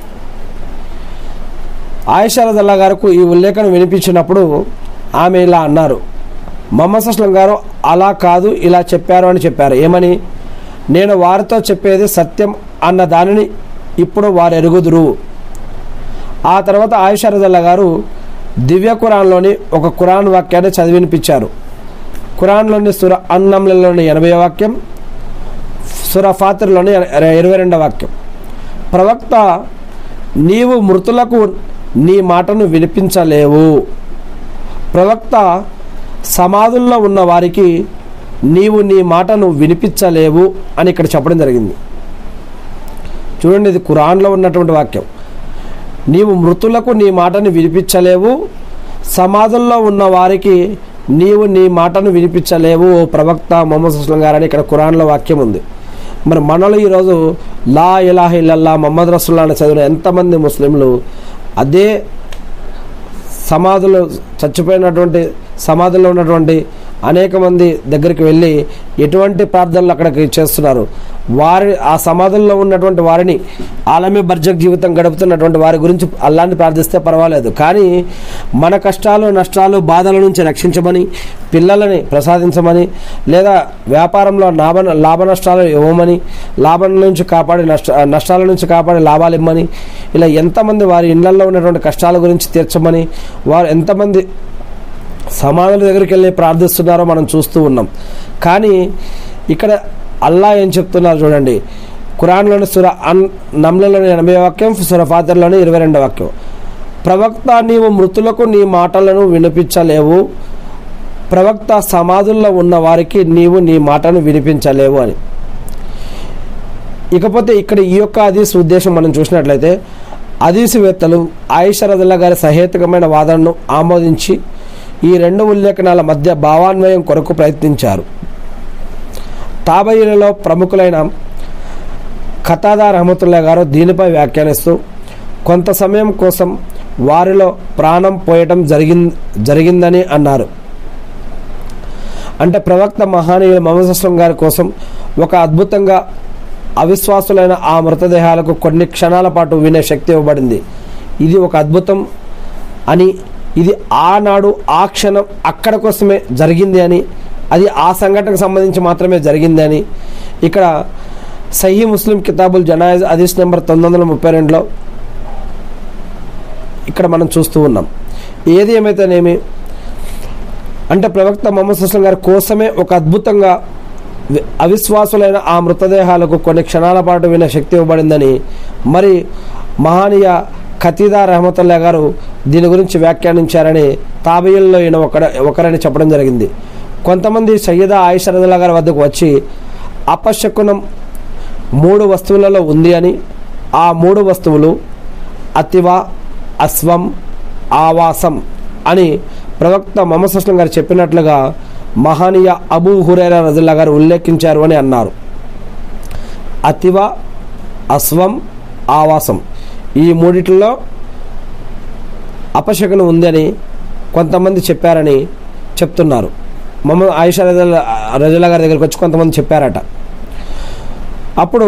ఆయిషా రదియల్లాహు గారికి ఈ ఉల్లేఖన వినిపించినప్పుడు ఆమె ఇలా అన్నారు, ముహమ్మద్ సల్లల్లాహు అలైహి వసల్లం గారు అలా కాదు ఇలా చెప్పారు అని చెప్పారు. ఏమని? నేను వారితో చెప్పేది సత్యం అన్న దానిని ఇప్పుడు వారు ఎరుగుదురు. ఆ తర్వాత ఆయిషా రదియల్లాహు గారు దివ్య ఖురాన్లోని ఒక ఖురాన్ వాక్యాన్ని చదివినిపించారు. ఖురాన్లోని సూరా అన్-నమ్లలోని ఎనభై వాక్యం, సూరా ఫాతిర్లోని ఇరవై రెండవ వాక్యం. ప్రవక్త, నీవు మృతులకు నీ మాటను వినిపించలేవు. ప్రవక్త, సమాధుల్లో ఉన్న వారికి నీవు నీ మాటను వినిపించలేవు అని ఇక్కడ చెప్పడం జరిగింది. చూడండి, ఇది ఖురాన్లో ఉన్నటువంటి వాక్యం. నీవు మృతులకు నీ మాటను వినిపించలేవు, సమాధుల్లో ఉన్న వారికి నీవు నీ మాటను వినిపించలేవు ఓ ప్రవక్త ముహమ్మద్ సల్లల్లాహు అలైహి వసల్లం గారని ఇక్కడ ఖురాన్లో వాక్యం ఉంది. మరి మనలో ఈరోజు లా ఇలాహ ఇల్లల్లా ముహమ్మద్ రసూలుల్లాహ్ అని చదివిన ఎంతమంది ముస్లింలు అదే సమాధులు చచ్చిపోయినటువంటి సమాధుల్లో ఉన్నటువంటి అనేక మంది దగ్గరికి వెళ్ళి ఎటువంటి ప్రార్థనలు అక్కడికి చేస్తున్నారు. వారి ఆ సమాధుల్లో ఉన్నటువంటి వారిని ఆలమీ బర్జక్ జీవితం గడుపుతున్నటువంటి వారి గురించి అల్లాహ్ని ప్రార్థిస్తే పర్వాలేదు, కానీ మన కష్టాలు నష్టాలు బాధల నుంచి రక్షించమని, పిల్లలని ప్రసాదించమని, లేదా వ్యాపారంలో లాభ లాభ నష్టాలు ఇవ్వమని, లాభం నుంచి కాపాడి నష్ట నష్టాల నుంచి కాపాడి లాభాలు ఇవ్వమని, ఇలా ఎంతమంది వారి ఇళ్లలో ఉన్నటువంటి కష్టాల గురించి తీర్చమని వారు ఎంతమంది సమాధుల దగ్గరికి వెళ్ళి ప్రార్థిస్తున్నారో మనం చూస్తూ ఉన్నాం. కానీ ఇక్కడ అల్లాహ్ ఏం చెప్తున్నారు చూడండి. ఖురాన్లోని సూరా అన్ నమ్లలోని ఎనభై వాక్యం, సూరా ఫాతిర్లోని ఇరవై రెండవ వాక్యం. ప్రవక్త, నీవు మృతులకు నీ మాటలను వినిపించలేవు. ప్రవక్త, సమాధుల్లో ఉన్న వారికి నీవు నీ మాటను వినిపించలేవు అని. ఇకపోతే ఇక్కడ ఈ యొక్క హదీస్ ఉద్దేశం మనం చూసినట్లయితే, హదీసువేత్తలు ఆయిషా రదియల్లాహు గారి సహేతుకమైన వాదనను ఆమోదించి ఈ రెండు ఉల్లేఖనాల మధ్య భావాన్వయం కొరకు ప్రయత్నించారు. తాబయీలలో ప్రముఖులైన ఖతాదా రహమతుల్లాహి గారు దీనిపై వ్యాఖ్యానిస్తూ, కొంత సమయం కోసం వారిలో ప్రాణం పోయటం జరిగిం జరిగిందని అన్నారు. అంటే ప్రవక్త మహానీయులు ముహమ్మద్ సల్లల్లాహు అలైహి వసల్లం గారి కోసం ఒక అద్భుతంగా అవిశ్వాసులైన ఆ మృతదేహాలకు కొన్ని క్షణాల పాటు వినే శక్తి ఇవ్వబడింది. ఇది ఒక అద్భుతం అని, ఇది ఆనాడు ఆ క్షణం అక్కడ కోసమే జరిగింది అని, అది ఆ సంఘటనకు సంబంధించి మాత్రమే జరిగింది అని ఇక్కడ సహీ ముస్లిం కితాబుల్ జనాయిజ్ హదీస్ నెంబర్ తొమ్మిది వందల ముప్పై రెండులో ఇక్కడ మనం చూస్తూ ఉన్నాం. ఏది ఏమైతేనేమి అంటే ప్రవక్త ముహమ్మద్ సల్లల్లాహు అలైహి వసల్లం గారి కోసమే ఒక అద్భుతంగా అవిశ్వాసులైన ఆ మృతదేహాలకు కొన్ని క్షణాల పాటు వినే శక్తి ఇవ్వబడిందని మరి మహానీయ ఖతీదా రహమతుల్లా గారు దీని గురించి వ్యాఖ్యానించారని తాబీయుల్లో ఈయన ఒకడ ఒకరని చెప్పడం జరిగింది. కొంతమంది సయ్యదా ఆయిషా రదియల్లాహు గారి వద్దకు వచ్చి అపశకునం మూడు వస్తువులలో ఉంది అని, ఆ మూడు వస్తువులు అతివ, అస్వం, ఆవాసం అని ప్రవక్త ముహమ్మద్ సల్లల్లాహు అలైహి వసల్లం గారు చెప్పినట్లుగా మహానీయ అబూ హురైరా రదియల్లాహు గారు ఉల్లేఖించారు అని అన్నారు. అతివ, అస్వం, ఆవాసం ఈ మూడిట్లో అపశకునం ఉందని కొంతమంది చెప్పారని చెప్తున్నారు. ముహమ్మద్ ఆయిషా రదియల్లాహు గారి దగ్గరికి వచ్చి కొంతమంది చెప్పారట. అప్పుడు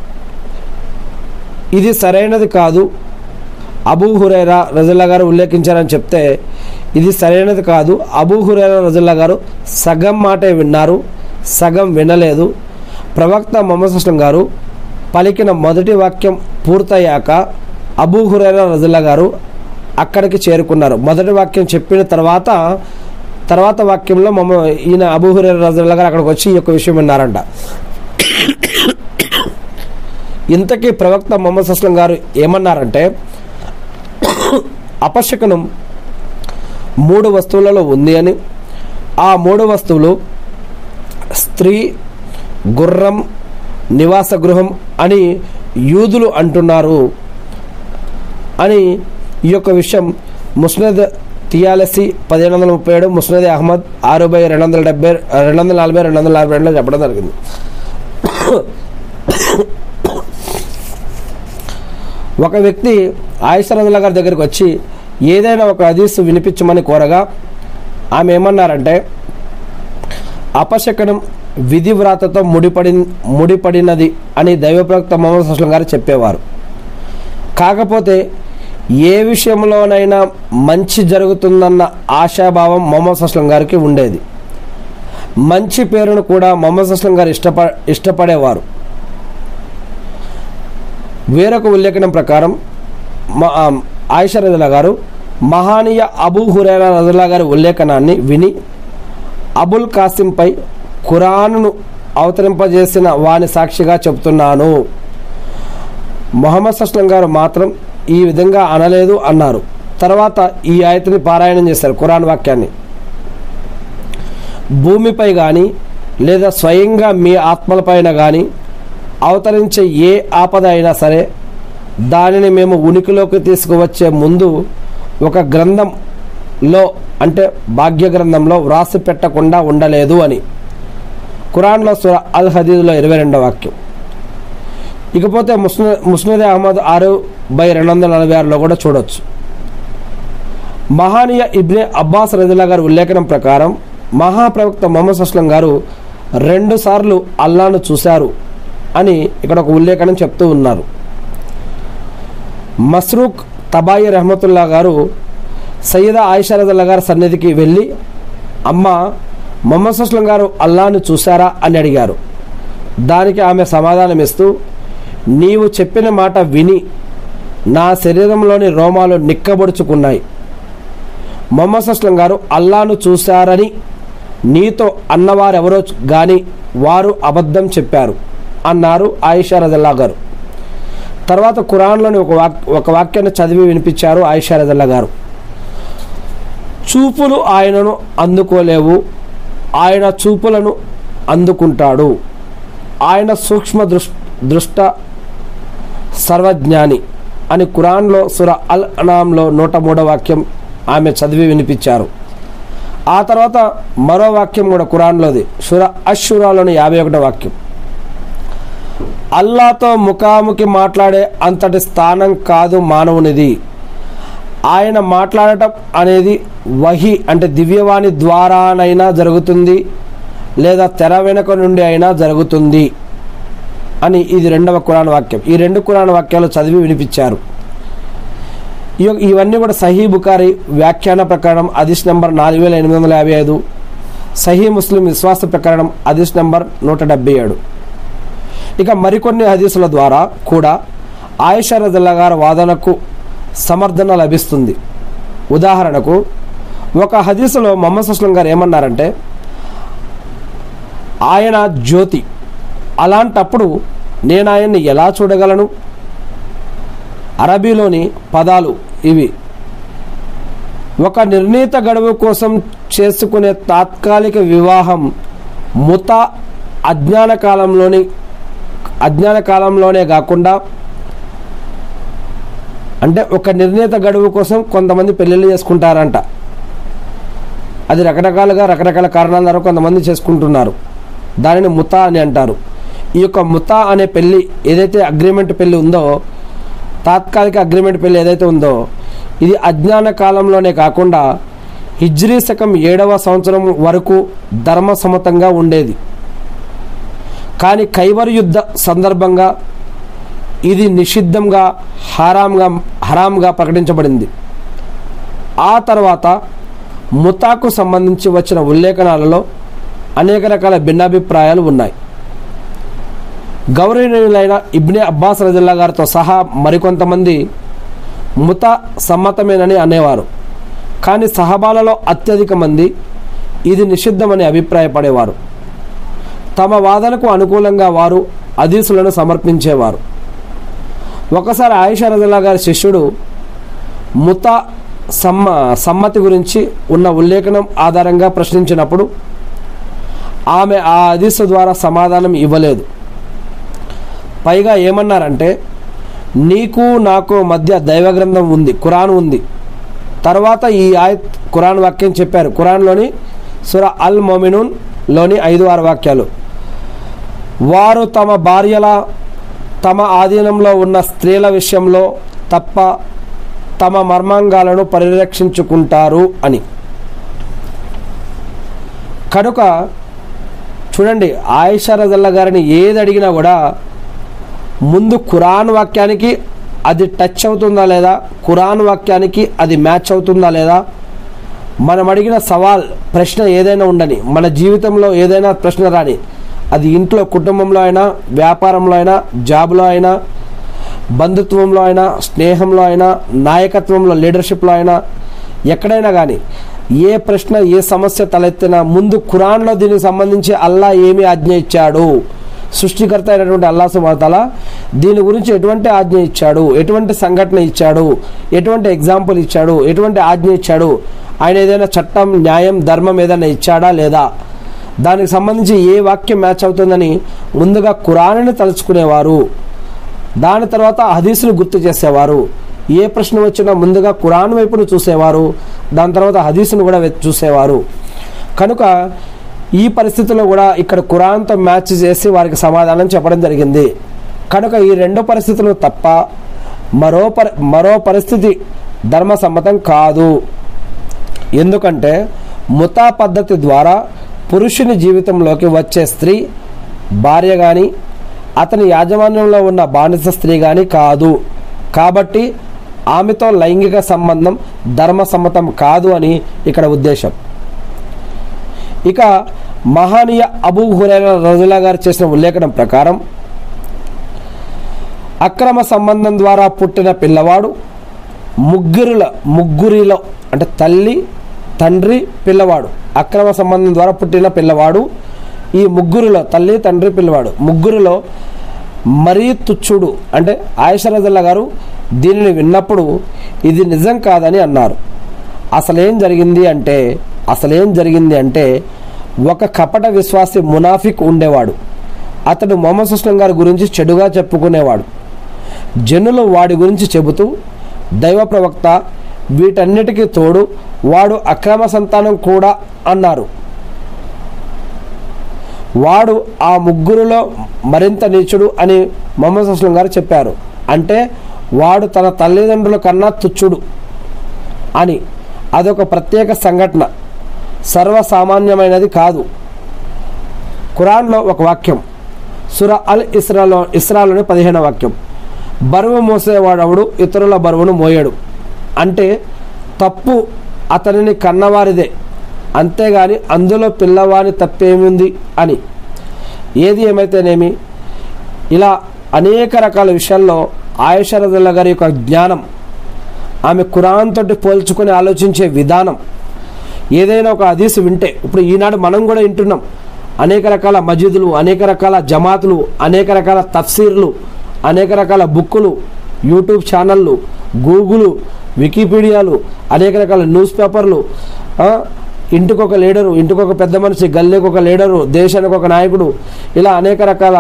ఇది సరైనది కాదు, అబూ హురైరా రదియల్లాహు గారు ఉల్లేఖించారని చెప్తే ఇది సరైనది కాదు, అబూ హురైరా రదియల్లాహు గారు సగం మాటే విన్నారు, సగం వినలేదు. ప్రవక్త ముహమ్మద్ సల్లల్లాహు అలైహి వసల్లం గారు పలికిన మొదటి వాక్యం పూర్తయ్యాక అబూ హురైరా రదియల్లాహు గారు అక్కడికి చేరుకున్నారు. మొదటి వాక్యం చెప్పిన తర్వాత తర్వాత వాక్యంలో మమ్మ ఈయన అబూ హురైరా రదియల్లాహు గారు అక్కడికి వచ్చి ఈ యొక్క విషయం విన్నారంట. ఇంతకీ ప్రవక్త ముహమ్మద్ సల్లల్లాహు అలైహి వసల్లం గారు ఏమన్నారంటే, అపశకునం మూడు వస్తువులలో ఉంది అని, ఆ మూడు వస్తువులు స్త్రీ, గుర్రం, నివాస గృహం అని యూదులు అంటున్నారు అని ఈ యొక్క విషయం ముస్నద్ తియాలసి పదిహేను వందల ముప్పై ఏడు, ముస్నద్ అహ్మద్ ఆరు బై రెండు వందల డెబ్బై రెండు వందల నలభై రెండు వందల నలభై రెండులో చెప్పడం జరిగింది. ఒక వ్యక్తి ఆయిషా రదియల్లాహు గారి దగ్గరికి వచ్చి ఏదైనా ఒక హదీసు వినిపించమని కోరగా ఆమె ఏమన్నారంటే, అపశకనం విధివ్రాతతో ముడిపడి ముడిపడినది అని దైవప్రవక్త ముహమ్మద్ సల్లల్లాహు అలైహి వసల్లం గారు చెప్పేవారు. కాకపోతే ఏ విషయంలోనైనా మంచి జరుగుతుందన్న ఆశాభావం ముహమ్మద్ సల్లల్లాహు అలైహి వసల్లం గారికి ఉండేది. మంచి పేరును కూడా ముహమ్మద్ సల్లల్లాహు అలైహి వసల్లం గారు ఇష్టప ఇష్టపడేవారు. వేరొక ఉల్లేఖనం ప్రకారం ఆయిషా రదియల్లాహు గారు మహానీయ అబూ హురైరా రదియల్లాహు గారి ఉల్లేఖనాన్ని విని అబుల్ కాసింపై ఖురాన్ను అవతరింపజేసిన వాని సాక్షిగా చెబుతున్నాను, ముహమ్మద్ సల్లల్లాహు అలైహి వసల్లం గారు మాత్రం ఈ విధంగా అనలేదు అన్నారు. తర్వాత ఈ ఆయతని పారాయణం చేశారు. ఖురాన్ వాక్యాన్ని భూమిపై కానీ లేదా స్వయంగా మీ ఆత్మలపైన కానీ అవతరించే ఏ ఆపద అయినా సరే దానిని మేము ఉనికిలోకి తీసుకువచ్చే ముందు ఒక గ్రంథంలో అంటే భాగ్య గ్రంథంలో వ్రాసి పెట్టకుండా ఉండలేదు అని ఖురాన్లో సూరా అల్ హదీద్లో ఇరవై రెండవ వాక్యం. ఇకపోతే ముస్న ముస్నద్ అహ్మద్ ఆరు బై రెండు వందల నలభై ఆరులో కూడా చూడవచ్చు. మహానీయ ఇబ్నే అబ్బాస్ రదియల్లాహు గారి ఉల్లేఖనం ప్రకారం మహాప్రవక్త ముహమ్మద్ సల్లల్లాహు అలైహి వసల్లం గారు రెండు సార్లు అల్లాను చూశారు అని ఇక్కడ ఒక ఉల్లేఖనం చెప్తూ ఉన్నారు. మస్రూక్ తబాయి రహమతుల్లా గారు సయ్యదా ఆయిషా రదియల్లాహు గారి సన్నిధికి వెళ్ళి, అమ్మ ముహమ్మద్ సల్లల్లాహు అలైహి వసల్లం గారు అల్లాను చూశారా అని అడిగారు. దానికి ఆమె సమాధానం ఇస్తూ, నీవు చెప్పిన మాట విని నా శరీరంలోని రోమాలు నిక్కబొడుచుకున్నాయి. ముహమ్మద్ సల్లల్లాహు అలైహి వసల్లం గారు అల్లాను చూశారని నీతో అన్నవారెవరో కానీ వారు అబద్ధం చెప్పారు అన్నారు ఆయిషా రదియల్లాహు గారు. తర్వాత ఖురాన్లోని ఒక వాక్ ఒక వాక్యాన్ని చదివి వినిపించారు ఆయిషా రదియల్లాహు గారు. చూపులు ఆయనను అందుకోలేవు, ఆయన చూపులను అందుకుంటాడు. ఆయన సూక్ష్మ దృష్ దృష్ట సర్వజ్ఞాని అని ఖురాన్లో సూరా అల్ అనామ్లో నూట మూడో వాక్యం ఆమె చదివి వినిపించారు. ఆ తర్వాత మరో వాక్యం కూడా ఖురాన్లోది సూరా అష్-షూరాలోని యాభై ఒకటో వాక్యం. అల్లాతో ముఖాముఖి మాట్లాడే అంతటి స్థానం కాదు మానవునిది. ఆయన మాట్లాడటం అనేది వహీ అంటే దివ్యవాణి ద్వారానైనా జరుగుతుంది లేదా తెర వెనుక నుండి అయినా జరుగుతుంది అని ఇది రెండవ ఖురాన్ వాక్యం. ఈ రెండు ఖురాన్ వాక్యాలు చదివి వినిపించారు. ఇవన్నీ కూడా సహీ బుఖారీ వ్యాఖ్యాన ప్రకారం హదీస్ నెంబర్ నాలుగు వేల ఎనిమిది వందల యాభై ఐదు, సహీ ముస్లిం విశ్వాస ప్రకారం హదీస్ నెంబర్ నూట డెబ్బై ఏడు. ఇక మరికొన్ని హదీసుల ద్వారా కూడా ఆయిషా రదియల్లాహు గారి వాదనకు సమర్థన లభిస్తుంది. ఉదాహరణకు ఒక హదీసులో మొహమ్మద్ అస్లం గారు ఏమన్నారంటే, ఆయన జ్యోతి, అలాంటప్పుడు నేను ఆయన్ని ఎలా చూడగలను? అరబీలోని పదాలు ఇవి: ఒక నిర్ణీత గడువు కోసం చేసుకునే తాత్కాలిక వివాహం ముతా అజ్ఞాన కాలంలోని అజ్ఞాన కాలంలోనే కాకుండా, అంటే ఒక నిర్ణీత గడువు కోసం కొంతమంది పెళ్ళిళ్ళు చేసుకుంటారంట. అది రకరకాలుగా రకరకాల కారణాల ద్వారా కొంతమంది చేసుకుంటున్నారు. దానిని ముతా అని అంటారు. ఈ యొక్క ముతా అనే పెళ్ళి ఏదైతే అగ్రిమెంట్ పెళ్ళి ఉందో, తాత్కాలిక అగ్రిమెంట్ పెళ్ళి ఏదైతే ఉందో, ఇది అజ్ఞాన కాలంలోనే కాకుండా హిజ్రీ శకం ఏడవ సంవత్సరం వరకు ధర్మసమ్మతంగా ఉండేది. కానీ ఖైబర్ యుద్ధ సందర్భంగా ఇది నిషిద్ధంగా హరాంగా హరాంగా ప్రకటించబడింది. ఆ తర్వాత ముతాకు సంబంధించి వచ్చిన ఉల్లేఖనాలలో అనేక రకాల భిన్నాభిప్రాయాలు ఉన్నాయి. గౌరవనీయులైన ఇబ్నే అబ్బాస్ రజల్లా గారితో సహా మరికొంతమంది ముతా సమ్మతమేనని అనేవారు. కానీ సహబాలలో అత్యధిక మంది ఇది నిషిద్ధమని అభిప్రాయపడేవారు. తమ వాదనకు అనుకూలంగా వారు హదీసులను సమర్పించేవారు. ఒకసారి ఆయిషా రజల్లా గారి శిష్యుడు ముతా సమ్మ సమ్మతి గురించి ఉన్న ఉల్లేఖనం ఆధారంగా ప్రశ్నించినప్పుడు ఆమె ఆ హదీసు ద్వారా సమాధానం ఇవ్వలేదు. పైగా ఏమన్నారంటే, నీకు నాకు మధ్య దైవ గ్రంథం ఉంది, ఖురాన్ ఉంది. తర్వాత ఈ ఆయత్ ఖురాన్ వాక్యం చెప్పారు. ఖురాన్లోని సూరా అల్ మొమినూన్ లోని ఐదు ఆరు వాక్యాలు: వారు తమ భార్యల తమ ఆధీనంలో ఉన్న స్త్రీల విషయంలో తప్ప తమ మర్మాంగాలను పరిరక్షించుకుంటారు అని. కనుక చూడండి, ఆయిషా రజల్లా గారిని ఏది అడిగినా కూడా ముందు ఖురాన్ వాక్యానికి అది టచ్ అవుతుందా లేదా, ఖురాన్ వాక్యానికి అది మ్యాచ్ అవుతుందా లేదా, మనం అడిగిన సవాల్ ప్రశ్న ఏదైనా ఉండని, మన జీవితంలో ఏదైనా ప్రశ్న రాని, అది ఇంట్లో కుటుంబంలో అయినా, వ్యాపారంలో అయినా, జాబ్లో అయినా, బంధుత్వంలో అయినా, స్నేహంలో అయినా, నాయకత్వంలో లీడర్షిప్లో అయినా, ఎక్కడైనా కానీ ఏ ప్రశ్న ఏ సమస్య తలెత్తినా ముందు ఖురాన్లో దీనికి సంబంధించి అల్లా ఏమి ఆజ్ఞ ఇచ్చాడు, సృష్టికర్త అయినటువంటి అల్లా సుబ్హానహు వ తఆలా దీని గురించి ఎటువంటి ఆజ్ఞ ఇచ్చాడు, ఎటువంటి సంఘటన ఇచ్చాడు, ఎటువంటి ఎగ్జాంపుల్ ఇచ్చాడు, ఎటువంటి ఆజ్ఞ ఇచ్చాడు, ఆయన ఏదైనా చట్టం, న్యాయం, ధర్మం ఏదైనా ఇచ్చాడా లేదా, దానికి సంబంధించి ఏ వాక్యం మ్యాచ్ అవుతుందని ముందుగా ఖురాన్ని తలుచుకునేవారు. దాని తర్వాత హదీసులు గుర్తు చేసేవారు. ఏ ప్రశ్న వచ్చినా ముందుగా ఖురాన్ వైపును చూసేవారు, దాని తర్వాత హదీసును కూడా చూసేవారు. కనుక ఈ పరిస్థితుల్లో కూడా ఇక్కడ ఖురాన్తో మ్యాచ్ చేసి వారికి సమాధానం చెప్పడం జరిగింది. కనుక ఈ రెండు పరిస్థితులు తప్ప మరో పరి మరో పరిస్థితి ధర్మసమ్మతం కాదు. ఎందుకంటే ముతా పద్ధతి ద్వారా పురుషుని జీవితంలోకి వచ్చే స్త్రీ భార్య కానీ, అతని యాజమాన్యంలో ఉన్న బానిస స్త్రీ కానీ కాదు. కాబట్టి ఆమెతో లైంగిక సంబంధం ధర్మసమ్మతం కాదు అని ఇక్కడ ఉద్దేశం. ఇక మహానీయ అబూ హురైరా రజుల్లా గారు చేసిన ఉల్లేఖనం ప్రకారం అక్రమ సంబంధం ద్వారా పుట్టిన పిల్లవాడు ముగ్గురుల ముగ్గురిలో అంటే తల్లి, తండ్రి, పిల్లవాడు, అక్రమ సంబంధం ద్వారా పుట్టిన పిల్లవాడు ఈ ముగ్గురిలో తల్లి, తండ్రి, పిల్లవాడు ముగ్గురిలో మరీ తుచ్చుడు. అంటే ఆయిషా రజల్లా గారు దీనిని విన్నప్పుడు ఇది నిజం కాదని అన్నారు. అసలేం జరిగింది అంటే అసలేం జరిగింది అంటే ఒక కపట విశ్వాసి మునాఫిక్ ఉండేవాడు. అతడు మొహమ్మద్ సుస్లం గారి గురించి చెడుగా చెప్పుకునేవాడు. జనులు వాడి గురించి చెబుతూ, దైవ ప్రవక్త వీటన్నిటికీ తోడు వాడు అక్రమ సంతానం కూడా అన్నారు. వాడు ఆ ముగ్గురులో మరింత నీచుడు అని మొహమ్మద్ సుస్లం గారు చెప్పారు. అంటే వాడు తన తల్లిదండ్రుల కన్నా తుచ్చుడు అని. అదొక ప్రత్యేక సంఘటన, సర్వసామాన్యమైనది కాదు. ఖురాన్లో ఒక వాక్యం సూరా అల్ ఇస్రాలో ఇస్రాలోని పదిహేనవ వాక్యం: బరువు మోసేవాడవుడు ఇతరుల బరువును మోయడు. అంటే తప్పు అతనిని కన్నవారిదే, అంతేగాని అందులో పిల్లవాని తప్పేముంది అని. ఏది ఏమైతేనేమి ఇలా అనేక రకాల విషయాల్లో ఆయిషా రజల్లా గారి యొక్క జ్ఞానం, ఆమె ఖురాన్ తోటి పోల్చుకొని ఆలోచించే విధానం, ఏదైనా ఒక హదీసు వింటే, ఇప్పుడు ఈనాడు మనం కూడా వింటున్నాం, అనేక రకాల మజీదులు, అనేక రకాల జమాతులు, అనేక రకాల తఫ్సీర్లు, అనేక రకాల బుక్కులు, యూట్యూబ్ ఛానళ్ళు, గూగుల్, వికీపీడియాలు, అనేక రకాల న్యూస్ పేపర్లు, ఇంటికొక లీడరు, ఇంటికొక పెద్ద మనిషి, గల్లీకి ఒక లీడరు, దేశానికి ఒక నాయకుడు, ఇలా అనేక రకాల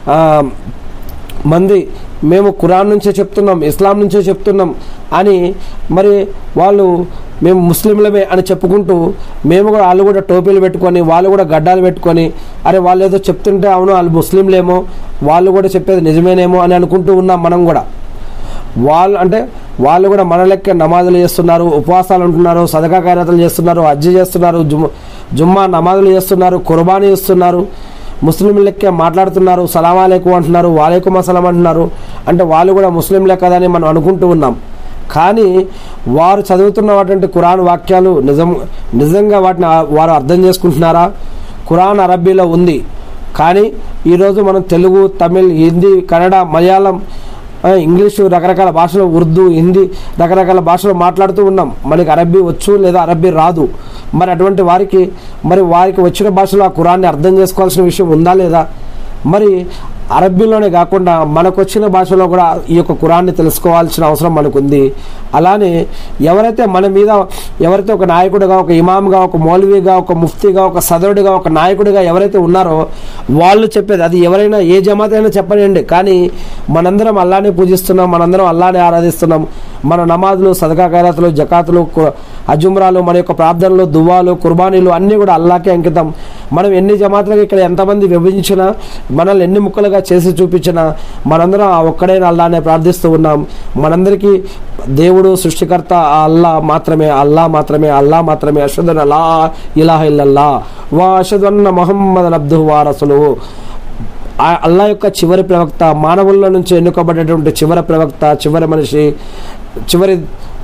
మంది మేము ఖురాన్ నుంచే చెప్తున్నాం, ఇస్లాం నుంచే చెప్తున్నాం అని మరి వాళ్ళు మేము ముస్లింలమే అని చెప్పుకుంటూ, మేము కూడా వాళ్ళు కూడా టోపీలు పెట్టుకొని, వాళ్ళు కూడా గడ్డాలు పెట్టుకొని, అరే వాళ్ళు ఏదో చెప్తుంటే అవును వాళ్ళు ముస్లింలేమో, వాళ్ళు కూడా చెప్పేది నిజమేనేమో అని అనుకుంటూ ఉన్నాం మనం కూడా. వాళ్ళు అంటే వాళ్ళు కూడా మన లెక్క నమాజులు చేస్తున్నారు, ఉపవాసాలు ఉంటున్నారు, సదకా ఖైరాతులు చేస్తున్నారు, హజ్జు చేస్తున్నారు, జుమ్ జుమ్మా నమాజులు చేస్తున్నారు, కుర్బానీ చేస్తున్నారు, ముస్లిం లెక్క మాట్లాడుతున్నారు, సలాం అలైకుం అంటున్నారు, వాలేకుం అస్సలాం అంటున్నారు. అంటే వాళ్ళు కూడా ముస్లింలే కదా అని మనం అనుకుంటూ ఉన్నాం. కానీ వారు చదువుతున్నటువంటి ఖురాన్ వాక్యాలు నిజం నిజంగా వాటిని వారు అర్థం చేసుకుంటున్నారా? ఖురాన్ అరబ్బీలో ఉంది, కానీ ఈరోజు మనం తెలుగు, తమిళ్, హిందీ, కన్నడ, మలయాళం, ఇంగ్లీషు, రకరకాల భాషలు, ఉర్దూ, హిందీ, రకరకాల భాషలు మాట్లాడుతూ ఉన్నాం. మనకి అరబ్బీ వచ్చు లేదా అరబ్బీ రాదు. మరి అటువంటి వారికి మరి వారికి వచ్చిన భాషలో ఆ ఖురాన్ని అర్థం చేసుకోవాల్సిన విషయం ఉందా లేదా? మరి అరబ్బీలోనే కాకుండా మనకు వచ్చిన భాషలో కూడా ఈ యొక్క ఖురాన్ని తెలుసుకోవాల్సిన అవసరం మనకు ఉంది. అలానే ఎవరైతే మన మీద ఎవరైతే ఒక నాయకుడిగా, ఒక ఇమామ్గా, ఒక మౌలవీగా, ఒక ముఫ్తీగా, ఒక సదరుడిగా, ఒక నాయకుడిగా ఎవరైతే ఉన్నారో వాళ్ళు చెప్పేది, అది ఎవరైనా ఏ జమాత్ అయినా చెప్పనివ్వండి, కానీ మనందరం అల్లానే పూజిస్తున్నాం, మనందరం అల్లానే ఆరాధిస్తున్నాం. మన నమాజులు, సదకా ఖైరాతులు, జకాతులు, అజుమ్రాలు, మన యొక్క ప్రార్థనలు, దువాలు, కుర్బానీలు అన్నీ కూడా అల్లాకే అంకితం. మనం ఎన్ని జమాతులకు ఇక్కడ ఎంతమంది విభజించినా, మనల్ని ఎన్ని ముక్కలుగా చేసి చూపించినా, మనందరం ఆ ఒక్కడైనా అల్లానే ప్రార్థిస్తూ ఉన్నాం. మనందరికీ దేవుడు సృష్టికర్త ఆ అల్లా మాత్రమే, అల్లా మాత్రమే, అల్లా మాత్రమే. అష్హదు అన్ లా ఇలాహ ఇల్లల్లా వా అష్హదు అన్న ముహమ్మదన్ అబ్దుహు వా రసూలుహు. అల్లా యొక్క చివరి ప్రవక్త, మానవుల్లో నుంచి ఎన్నుకోబడేటువంటి చివరి ప్రవక్త, చివరి మనిషి, చివరి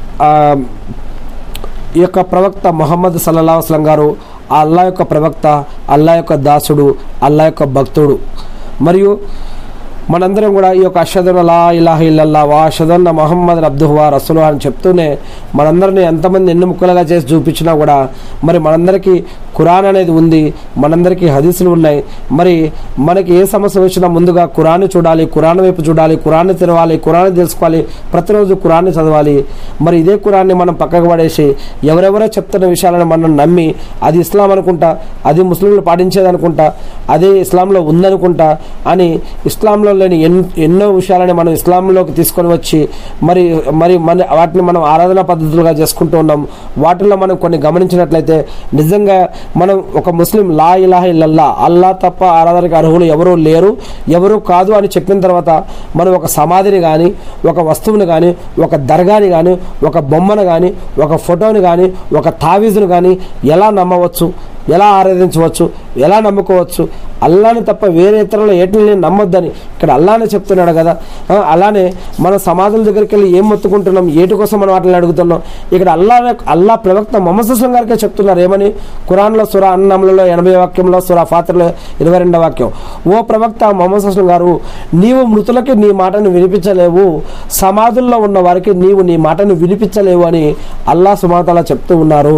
ఈ యొక్క ప్రవక్త ముహమ్మద్ సల్లల్లాహు అలైహి వసల్లం గారు ఆ అల్లా యొక్క ప్రవక్త, అల్లా యొక్క దాసుడు, అల్లా యొక్క భక్తుడు. మరియు మనందరం కూడా ఈ యొక్క అష్హదు అన్ లా ఇలాహ ఇల్లల్లా వా అష్హదు అన్న ముహమ్మదన్ అబ్దుహు వా రసూలుహు అని చెప్తూనే మనందరినీ ఎంతమంది ఎన్ని ముక్కలుగా చేసి చూపించినా కూడా మరి మనందరికీ ఖురాన్ అనేది ఉంది, మనందరికీ హదీసులు ఉన్నాయి. మరి మనకి ఏ సమస్య వచ్చినా ముందుగా ఖురాన్ని చూడాలి, ఖురాన్ వైపు చూడాలి, ఖురాన్ని తెరవాలి, ఖురాన్ని తెలుసుకోవాలి, ప్రతిరోజు ఖురాన్ని చదవాలి. మరి ఇదే ఖురాన్ని మనం పక్కకు పడేసి ఎవరెవరో చెప్తున్న విషయాలను మనం నమ్మి అది ఇస్లాం అనుకుంటా, అది ముస్లింలు పాటించేది అనుకుంటా, అదే ఇస్లాంలో ఉందనుకుంటా అని ఇస్లాంలో లేని ఎన్నో విషయాలని మనం ఇస్లాంలోకి తీసుకొని వచ్చి మరి మరి మన వాటిని మనం ఆరాధనా పద్ధతులుగా చేసుకుంటూ ఉన్నాం. వాటిల్లో మనం కొన్ని గమనించినట్లయితే నిజంగా మనం ఒక ముస్లిం లా ఇలాహ ఇల్లల్లా, అల్లా తప్ప ఆరాధనకి అర్హులు ఎవరూ లేరు, ఎవరూ కాదు అని చెప్పిన తర్వాత మనం ఒక సమాధిని కానీ, ఒక వస్తువుని కానీ, ఒక దర్గాని కానీ, ఒక బొమ్మను కానీ, ఒక ఫోటోని కానీ, ఒక తావీజును కానీ ఎలా నమ్మవచ్చు, ఎలా ఆరాధించవచ్చు, ఎలా నమ్ముకోవచ్చు? అల్లాని తప్ప వేరే ఇతరులు ఏటిని నమ్మొద్దని ఇక్కడ అల్లానే చెప్తున్నాడు కదా. అలానే మన సమాధుల దగ్గరికి వెళ్ళి ఏం మొత్తుకుంటున్నాం, ఏటి కోసం మనం వాటిని అడుగుతున్నాం? ఇక్కడ అల్లా అల్లా ప్రవక్త ముహమ్మద్ సల్లల్లాహు అలైహి వసల్లం గారికే చెప్తున్నారు ఏమని? ఖురాన్లో సూరా అన్-నమ్లలో ఎనభై వాక్యంలో, సూరా ఫాతిర్లో ఇరవై రెండవ వాక్యం, ఓ ప్రవక్త ముహమ్మద్ సల్లల్లాహు అలైహి వసల్లం గారు, నీవు మృతులకి నీ మాటను వినిపించలేవు, సమాధుల్లో ఉన్న వారికి నీవు నీ మాటను వినిపించలేవు అని అల్లా సుబ్హానహు వ తఆలా చెప్తూ ఉన్నారు.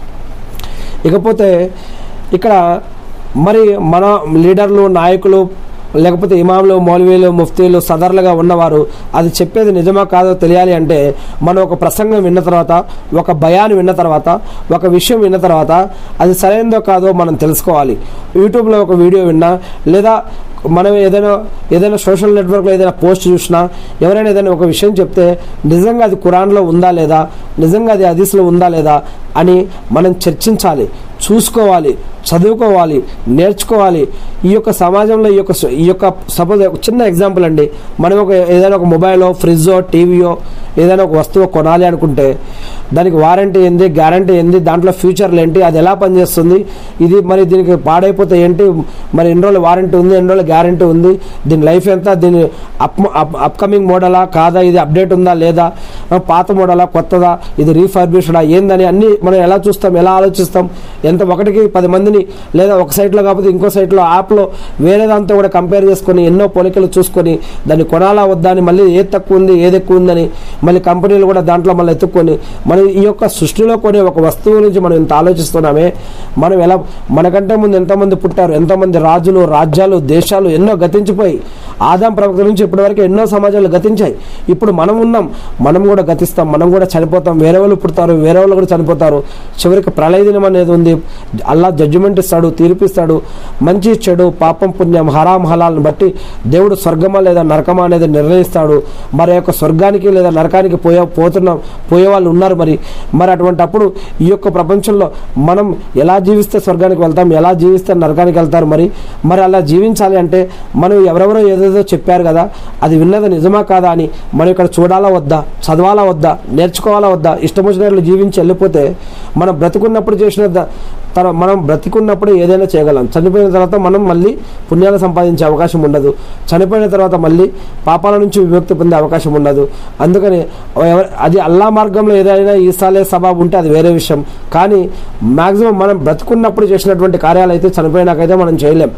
ఇకపోతే ఇక్కడ మరి మన లీడర్లు, నాయకులు, లేకపోతే ఇమాములు, మౌలవీలు, ముఫ్తీలు, సదర్లుగా ఉన్నవారు అది చెప్పేది నిజమా కాదో తెలియాలి అంటే మనం ఒక ప్రసంగం విన్న తర్వాత, ఒక బయాన్ విన్న తర్వాత, ఒక విషయం విన్న తర్వాత అది సరైనదో కాదో మనం తెలుసుకోవాలి. యూట్యూబ్లో ఒక వీడియో విన్నా, లేదా మనం ఏదైనా ఏదైనా సోషల్ నెట్వర్క్లో ఏదైనా పోస్ట్ చూసినా, ఎవరైనా ఏదైనా ఒక విషయం చెప్తే నిజంగా అది ఖురాన్లో ఉందా లేదా, నిజంగా అది హదీస్లో ఉందా లేదా అని మనం చర్చించాలి, చూసుకోవాలి, చదువుకోవాలి, నేర్చుకోవాలి. ఈ యొక్క సమాజంలో ఈ యొక్క ఈ యొక్క సపోజ్ చిన్న ఎగ్జాంపుల్ అండి, మనం ఒక ఏదైనా ఒక మొబైలో, ఫ్రిడ్జో, టీవీయో ఏదైనా ఒక వస్తువు కొనాలి అనుకుంటే దానికి వారంటీ ఏంది, గ్యారంటీ ఏంది, దాంట్లో ఫ్యూచర్లు ఏంటి, అది ఎలా పనిచేస్తుంది, ఇది మరి దీనికి పాడైపోతే ఏంటి, మరి ఎన్ని రోజులు వారంటీ ఉంది, ఎన్ని రోజులు గ్యారంటీ ఉంది, దీని లైఫ్ ఎంత, దీని అప్ అప్కమింగ్ మోడలా కాదా, ఇది అప్డేట్ ఉందా లేదా, పాత మోడలా కొత్తదా, ఇది రీఫర్బిష్డా ఏందని అన్నీ మనం ఎలా చూస్తాం, ఎలా ఆలోచిస్తాం. ఎంత ఒకటికి పది మందిని లేదా ఒక సైట్లో కాకపోతే ఇంకో సైట్లో యాప్లో వేరే దాంతో కూడా కంపేర్ చేసుకొని ఎన్నో పోలికలు చూసుకొని దాన్ని కొనాలా వద్దా అని మళ్ళీ ఏది తక్కువ ఉంది ఏది ఎక్కువ ఉందని మళ్ళీ కంపెనీలు కూడా దాంట్లో మళ్ళీ ఎత్తుక్కొని మనం ఈ యొక్క సృష్టిలో కొనే ఒక వస్తువు నుంచి మనం ఇంత ఆలోచిస్తున్నామే. మనం ఎలా మనకంటే ముందు ఎంతోమంది పుట్టారు, ఎంతోమంది రాజులు, రాజ్యాలు, దేశాలు ఎన్నో గతించిపోయి ఆదాం ప్రవక్త నుంచి ఇప్పటి వరకు ఎన్నో సమాజాలు గతించాయి. ఇప్పుడు మనం ఉన్నాం, మనం కూడా గతిస్తాం, మనం కూడా చనిపోతాం. వేరే వాళ్ళు పుడతారు, వేరే వాళ్ళు కూడా చనిపోతారు. చివరికి ప్రళయ దినం అనేది ఉంది. అల్లా జడ్జిమెంట్ ఇస్తాడు, తీర్పిస్తాడు. మంచి చెడు, పాపం పుణ్యం, హరాం హలాల్ని బట్టి దేవుడు స్వర్గమా లేదా నరకమా అనేది నిర్ణయిస్తాడు. మరి యొక్క స్వర్గానికి లేదా నరకానికి పోయే పోతున్న పోయే వాళ్ళు ఉన్నారు. మరి మరి అటువంటి అప్పుడు ఈ యొక్క ప్రపంచంలో మనం ఎలా జీవిస్తే స్వర్గానికి వెళ్తాం, ఎలా జీవిస్తే నరకానికి వెళ్తారు. మరి మరి అలా జీవించాలి అంటే మనం ఎవరెవరో ఏదేదో చెప్పారు కదా, అది విన్నది నిజమా కాదా అని మనం ఇక్కడ చూడాలా వద్దా, చదవాలా వద్దా, నేర్చుకోవాలా వద్దా, ఇష్టం వచ్చినట్లు జీవించి వెళ్ళిపోతే మనం బ్రతుకున్నప్పుడు చేసిన తర్వాత మనం బ్రతికున్నప్పుడు ఏదైనా చేయగలం. చనిపోయిన తర్వాత మనం మళ్ళీ పుణ్యాలు సంపాదించే అవకాశం ఉండదు. చనిపోయిన తర్వాత మళ్ళీ పాపాల నుంచి విముక్తి పొందే అవకాశం ఉండదు. అందుకని అది అల్లా మార్గంలో ఏదైనా ఈసాలే సబాబు ఉంటే అది వేరే విషయం. కానీ మ్యాక్సిమం మనం బ్రతుకున్నప్పుడు చేసినటువంటి కార్యాలు అయితే చనిపోయినాకైతే మనం చేయలేం.